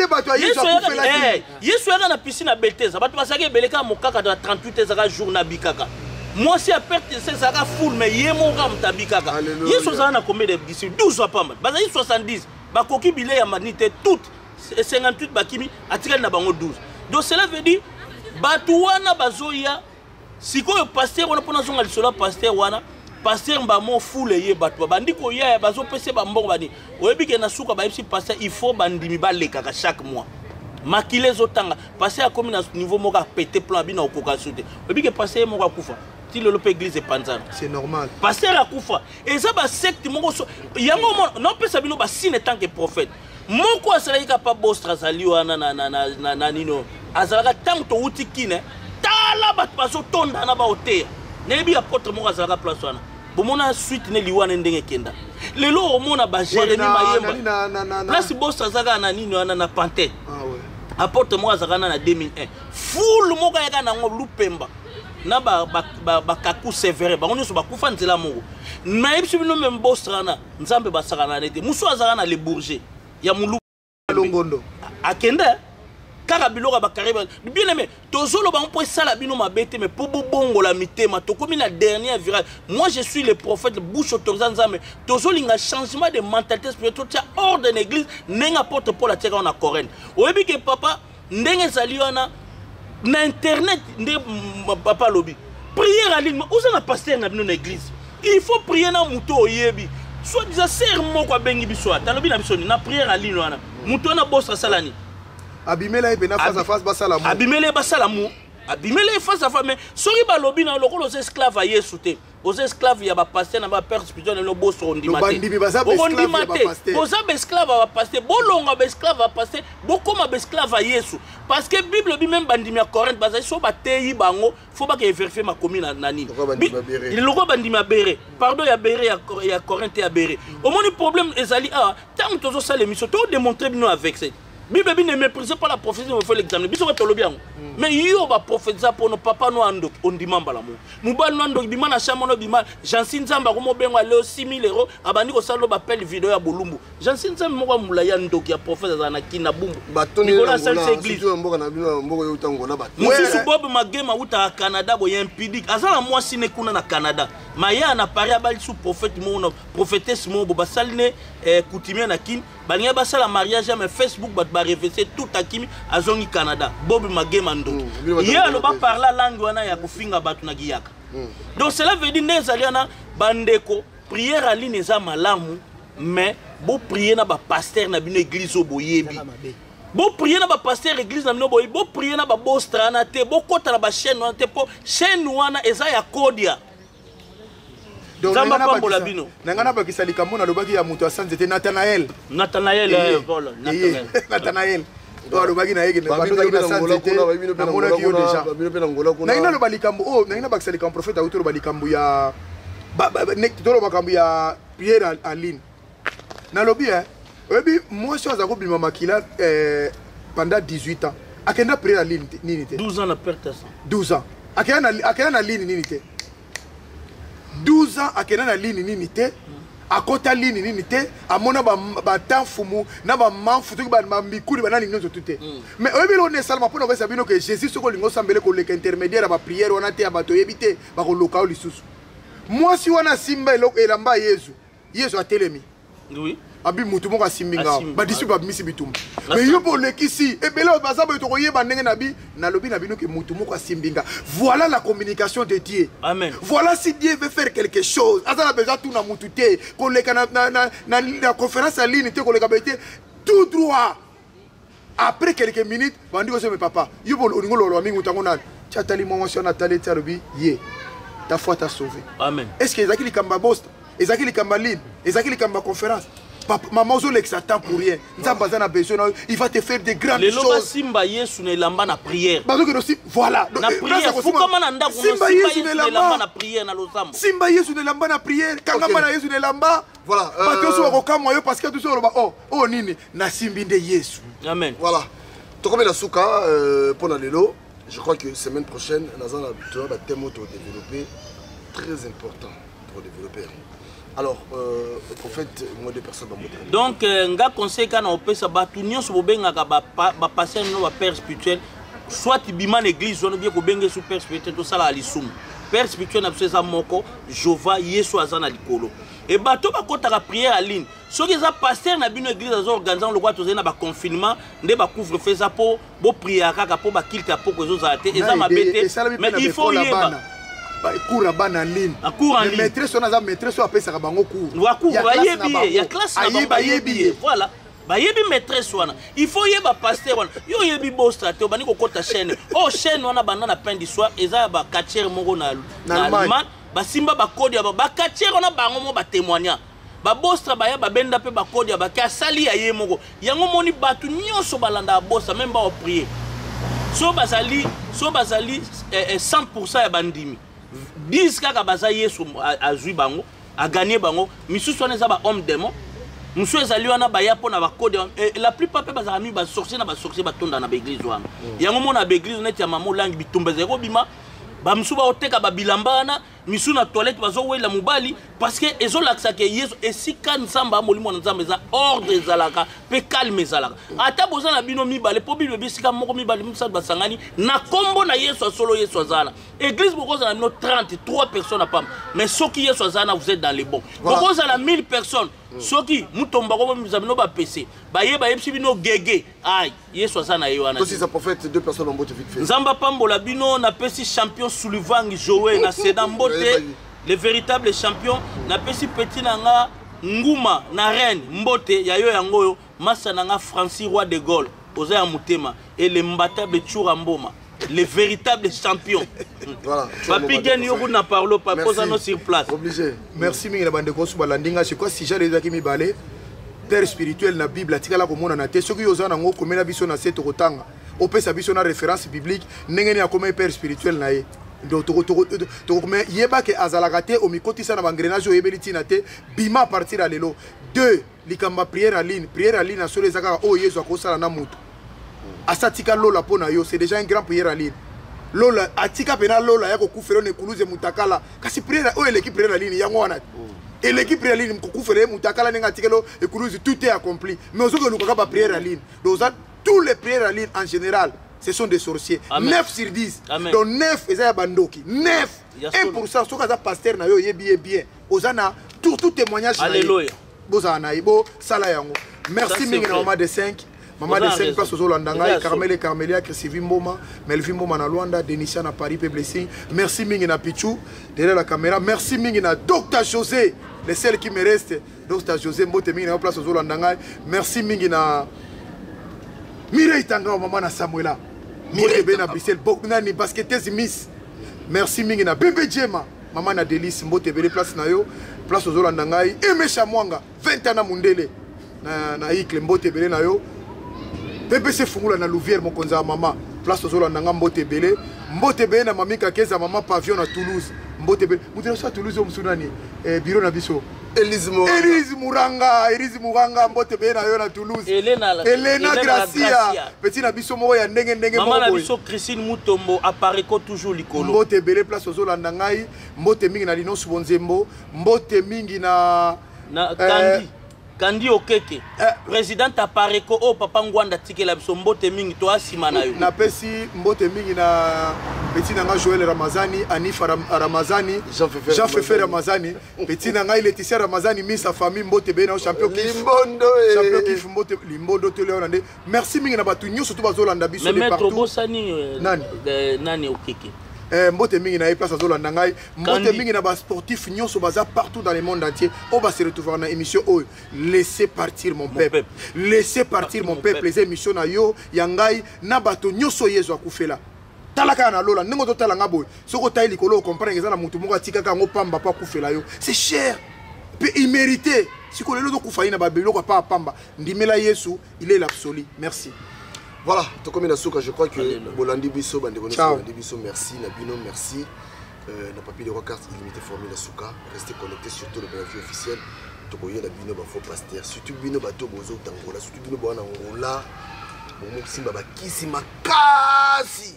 yesu ya na piscine na Belteza bato basake beleka mokaka de trente-huit ezaka jour na bikaka moi si à perte c'est ça ka full mais yemo ka mtabikaka yesu za na combien de disciples douze pas mal bazali soixante-dix bakoki bile ya manité toutes cinquante-huit bakimi atikali na bango douze donc cela veut dire batu wana bazoya sikoyo pasteur wana pona zonga lisola pasteur wana pasteur mba mo fule ye batu bandi ko ya bazo pese ba mbongo bani oyebi ke na suka ba ipsi pasteur il faut bandimi baleka chaque mois makile zotanga pasteur a comme na niveau moka pété plan bina okoka soute oyebi ke pasteur moka kufa ti le lope église panzana c'est normal pasteur akufa et ça ba secte moko so yango non pesa bino ba sine tant que prophète moko asala ka pa bostra zali wana na na na na nino azala tant to utikine tala bat baso tonda na ba hotel nebi apôtre moko azala place wana bomona suite ne liwana ndenge kenda lelo omona ba Jérémie Mayemba place bostra zaka na nino wana na Panthère ah ouais apôtre moko azala na deux mille un full moko yaka na ngo lupemba na ba ba ba kaku sévère ba on so ba kufa nzela moko na yebisi bino même bostrana nzambe basaka na nete muso azaka na le bourger ya mulu longondo akenda kaka biloka ba kariba bien aimé tozolo ba on peut sala bino mabete mais pour bongo la mitema to comme la dernière virage moi je suis le prophète bouche autorisé nzambe tozolinga changement de mentalité spirituelle hors de l'église nenga porte pour la tierra on a Corinthe oyebi ke papa ndenge zali wana na internet nde papa lobby prière en ligne où ça na pasteur na bino na église il faut prier na muto oyebi soit disant serment kwa bengi biso ta lobby na biso na prière en ligne wana muto na bossa salani abimela ebe na face à face basala mu abimela basala mu abimela face à face mais sori ba lobby na lokolo os esclaves à Yesu te aux esclaves ya ba pasteur na ba père spirituel no bosso on dit maté on dit maté aux esclaves à pasteur bolonga ba esclave à pasteur bokoma ba esclave à Yesu parce que bible bi même bandimi à Corinthe bazali so ba teyi bango faut pas que vérifier ma commune na nini il loko bandimi à béré pardon ya béré ya Corinthe ya béré au moins le problème ezali ah tant que tozo sala émission to démontrer bino avec ça Bible ne méprisez pas la prophétie, il faut l'examiner. Biso va te le bien. Mais yo ba prophétiser pour nos papa no ando on dimamba la mo. Mubal no ando bima na chama no bima. Jansin Zamba ko mo benga le six mille euros abandi ko salo ba pelle vidéo ya bolumbu. Jansin Zamba mo ko mulaya ndo ki ya prophète za na kina bumbu. Batoni ko la salle église. Mboka na bino mboka yo tango na ba. Musu Bob magema uta Canada bo ya impidique. Azala moi sine kuna na Canada. Maya na pari abali sous prophète mo no prophétesse mo bo basalne coutumier na kin balinga basala mariage mais Facebook bat ba révéler tout akimi azongi Canada Bob Magemando ye aloba parla langue wana ya kufinga batu na giyaka donc cela veut dire nezaliana bandeko prière à ligne eza malamu mais bo prier na ba pasteur na bino église oboyebi bo prier na ba pasteur église na bino boyebi bo prier na ba bostra na te bo kota na ba chaîne wana te po chaîne wana eza ya kodia. Donc nangana bakisa likambo na lobaki ya muto asanze te Nathanaël Nathanaël voilà Nathanaël Nathanaël to lobaki na yeke na bando na sanze te na mona ki yo déjà nangina lo balikambo oh nangina bakisa likambo prophète auto lo balikambo ya nek to lo bakambo ya prière en ligne na lobi hein obi moi je suis akobima makila euh pendant dix-huit ans akenda prière en ligne nini te douze ans na perte ça douze ans akenda akenda na ligne nini te douze ans akena na ligne nini te akota ligne nini te amona ba ba tanfumu na ba manfu to ba mikuli ba nani nyozo tout te mais oyebi lo ne salma pona ko sabino que Jésus soko lingo sambele ko le intermédiaire ba prière wana te abato yebite ba ko loka lisusu moi si wana simba elamba Yesu Yesu atelemi oui abi mutu moko asimbinga ba disi ba misi bitum mais yo bo lekisi e belo baza ba to koyeba ndenge na bi na lobi na bino ke mutu moko asimbinga voilà la communication de Dieu amen voilà si Dieu veut faire quelque chose azala besoin tout na mutu te ko leka na na na la conférence en ligne te ko leka bete tout droit après quelques minutes bandi ko se me papa yo bo olingo lo mingi utango na chatali mo motion na tali tsarobi ye ta foi t'a sauvé amen est-ce que ezaki likamba bost ezaki likamba ligne ezaki likamba conférence maman Zolex attend pour rien. Il va te faire des grandes les choses. Simba Yesu ne lamba na prière. Voilà. Na prière. Faut comment anda Simba Yesu ne lamba na prière na lozambo. Simba Yesu ne lamba na prière. Kangama na Yesu ne lamba. Voilà. Bato so ko moyo parce que tout ça oh oh nini na simbi de Yesu. Amen. Voilà. To comme la souka pour lelo, je crois que semaine prochaine nazana tu vas thème auto développer très important pour développer. Alors, euh, le prophète, moi des personnes dans donc, nga conseil quand on peut ça battre union sur benga ka ba passer no ba père spirituel soit bima l'église on bien ko benga sur père spirituel to sala alisum père spirituel na pesa moko Jova Yesu azana likolo et bato ba kota ka prière à ligne so que ça pasteur na bino église azo organiser le quoi to na ba confinement nde ba couvre feu ça pour bo prière kaka pour ba kilta pour que zo zate et ça m'a bêté mais il faut y aller cours à ban en ligne. Le maîtresse on a maîtresse on appelle ça bango cours. Wa cours ba yebi il y a classe na ba yebi voilà. Ba yebi maîtresse wana. Il faut yeba pasteur wana. Yo yebi boss straté bani ko kota chaîne. Oh chaîne wana bana na pain du soir eza ba quartier moko na na Allemagne. Ba simba ba code ya ba quartier wana bango mo ba témoignant. Ba boss travailler ba benda pe ba code ya ba ka sali ya ye moko. Yango moni batu nyonso balanda boss même ba prier. So bazali so bazali cent pour cent ya bandimi. dix kaka baza Yesu azui bango a gagné bango misu sone za ba homme démon musu ezali wana ba ya pona ba code la plupart pe baza mi ba sorcier na ba sorcier ba tonda na ba église wana yango mona ba église net ya mamo langi bitumba zeko bima ba musu ba oteka ba bilamba na misu na toilette bazo wela mubali parce que ezo laksa ke Yesu esika nsamba molimo na nzamba za ordre ezalaka pe calme ezalaka ata boza na bino mibale po bible bisika moko mibale musa basangani na kombo na Yesu solo Yesu azana église bokoza na bino trente-trois personnes à pam mais soki Yesu azana vous êtes dans les bons bokoza na mille personnes soki mutomba ko mizabino ba pc ba yeba yebsi bino gege ay Yesu azana yewana aussi ça prophète deux personnes en botte vite fait nzamba pambola bino na pesi champion Sullivan Joé na Sedan Mbote le véritable champion na pesi petit nanga nguma na reine Mbote ya yo yango masa nanga Francis Roi de Gaulle oza ya mutema et le mbatable Tchoura Mboma le véritable champion. Voilà. Papi Gen yo na parlo pas posano sur place. Obligé. Merci mingi na bande ko suba landinga c'est quoi si j'allais zaki mi balé père spirituel na Bible atikala ko mona na te soki yo zana ngo komela biso na seto kotanga opesa biso na référence biblique ndengeni akoma père spirituel na ye donc to to to mais yeba ke azalaka te o mikoti sana bangrenage o yebeli tina te bima partir à lelo deux likamba prière en ligne prière en ligne sur les akaka o yezo akosala na mutu asatika lola pona yo c'est déjà un grand prière en ligne lola atika pena lola yako kufero ne kuluze mutakala kasi prière o l'équipe prière en ligne yango wana et l'équipe prière en ligne kufero mutakala nenga tikelo e kuluze tout est accompli mais ozo lukaka ba prière en ligne donc tous les prières en ligne en général ce sont des sorciers. Amen. neuf sur dix. Amen. Donc neuf et ça bandoki neuf un pour cent so kaza pasteur na yo yebi bien ozana tout tout témoignage. Alléluia. Bozana ibo sala yango Merci mingi na maman de cinq. Maman de cinq place aux Olandanga, Carmel et Carmelia, Chrissy Mboma, Melvin Mboma na Luanda, Denisha na Paris, Peblessing. Merci mingi na Pichou, derrière la caméra. Merci mingi na Docteur José, les seuls qui me restent. Docteur José Mbote mingi na place aux Olandanga. Merci mingi na Mireille Tanga, maman na Samuela. Mireille Bena Bissel, Boknani, basketteuse Miss. Merci mingi na Bébé Djema, maman na Délice, Mbote Bele place na yo, place aux Olandanga. Aimé Chamwanga, vingt ans na Mundele. Na na Ikle Mbote Bele na yo. Bébé se fungula na Louvière mokonza mama place aux Olandanga Mbote Bele Mbote Bele na mami kakeza mama pavillon na Toulouse Mbote Bele mutela sa Toulouse omsunani eh bureau na biso Elise Mouranga Elise Mouranga Elise Mouranga Mbote Bele na yo na Toulouse Elena Elena Gracia petit na biso moko ya ndenge ndenge moko maman na biso Christine Mutombo apparaît toujours likolo Mbote Bele place aux Olandanga Mbote mingi na lino subonzembo Mbote mingi na na Kandi Kandi Okeke, eh, président Apareko, oh papa Ngwanda tikela biso mbote mingi to asima na yo. Na pesi mbote mingi na petit nanga Joël Ramazani, Anif Ramazani, Jean Fefe Ramazani, petit nanga Laetitia Ramazani, mis sa famille mbote bena champion kif. Limbondo champion kif mbote Limbondo tele Hollandais. Merci mingi na batu nyoso to bazolanda biso de partout. Mais maître Bosani nani nani Okeke. Eh, mbote mingi na place azolanda ngai mbote mingi na ba sportif nyonso baza partout dans le monde entier on va se retrouver dans émission oh laissez partir mon, mon peuple. peuple laissez partir, partir mon, mon peuple. peuple les émissions na yo ya ngai na bato nyonso yezo akufela talaka na lola ndenge to talanga boy soko tayi likolo comprendre que ça na mutu moko atika ka ngo pamba pa kufela yo c'est cher pe immérité siko lelo to kufa ina ba biloko pa pamba ndimela Yesu il est l'absolu merci. Voilà, tout comme Nasuka, je crois que Bolandi Bisso, Bolandi Bisso, merci, Nabino, merci. Euh, n'a pas pu de carte illimitée formule Nasuka. Restez connectés surtout le bénéfice officiel. Tokoye Nabino, Bafo Pasteur, surtout Bino Bato Bozo Tangola, surtout Bino Boana Angola. Simba Bakisi Makasi.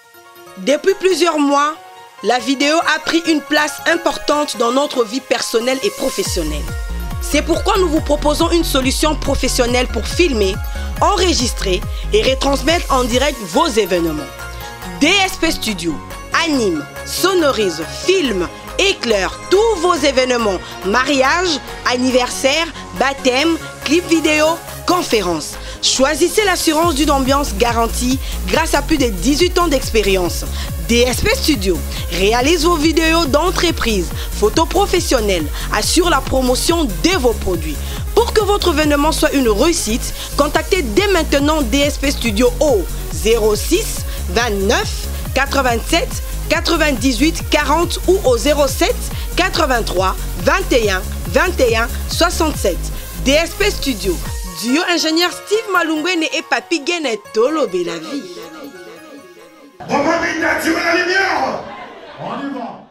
Depuis plusieurs mois, la vidéo a pris une place importante dans notre vie personnelle et professionnelle. C'est pourquoi nous vous proposons une solution professionnelle pour filmer, enregistrer et retransmettre en direct vos événements. D S P Studio anime, sonorise, filme, éclaire tous vos événements, mariage, anniversaire, baptême, clip vidéo, conférence. Choisissez l'assurance d'une ambiance garantie grâce à plus de dix-huit ans d'expérience. D S P Studio réalise vos vidéos d'entreprise, photos professionnelles, assure la promotion de vos produits. Pour que votre événement soit une réussite, contactez dès maintenant D S P Studio au zéro six vingt-neuf quatre-vingt-sept quatre-vingt-dix-huit quarante ou au zéro sept quatre-vingt-trois vingt et un vingt et un soixante-sept. D S P Studio, duo ingénieur Steve Malungwene et Papi Gene Tolo Belavi. On va vite attirer la lumière. On y va.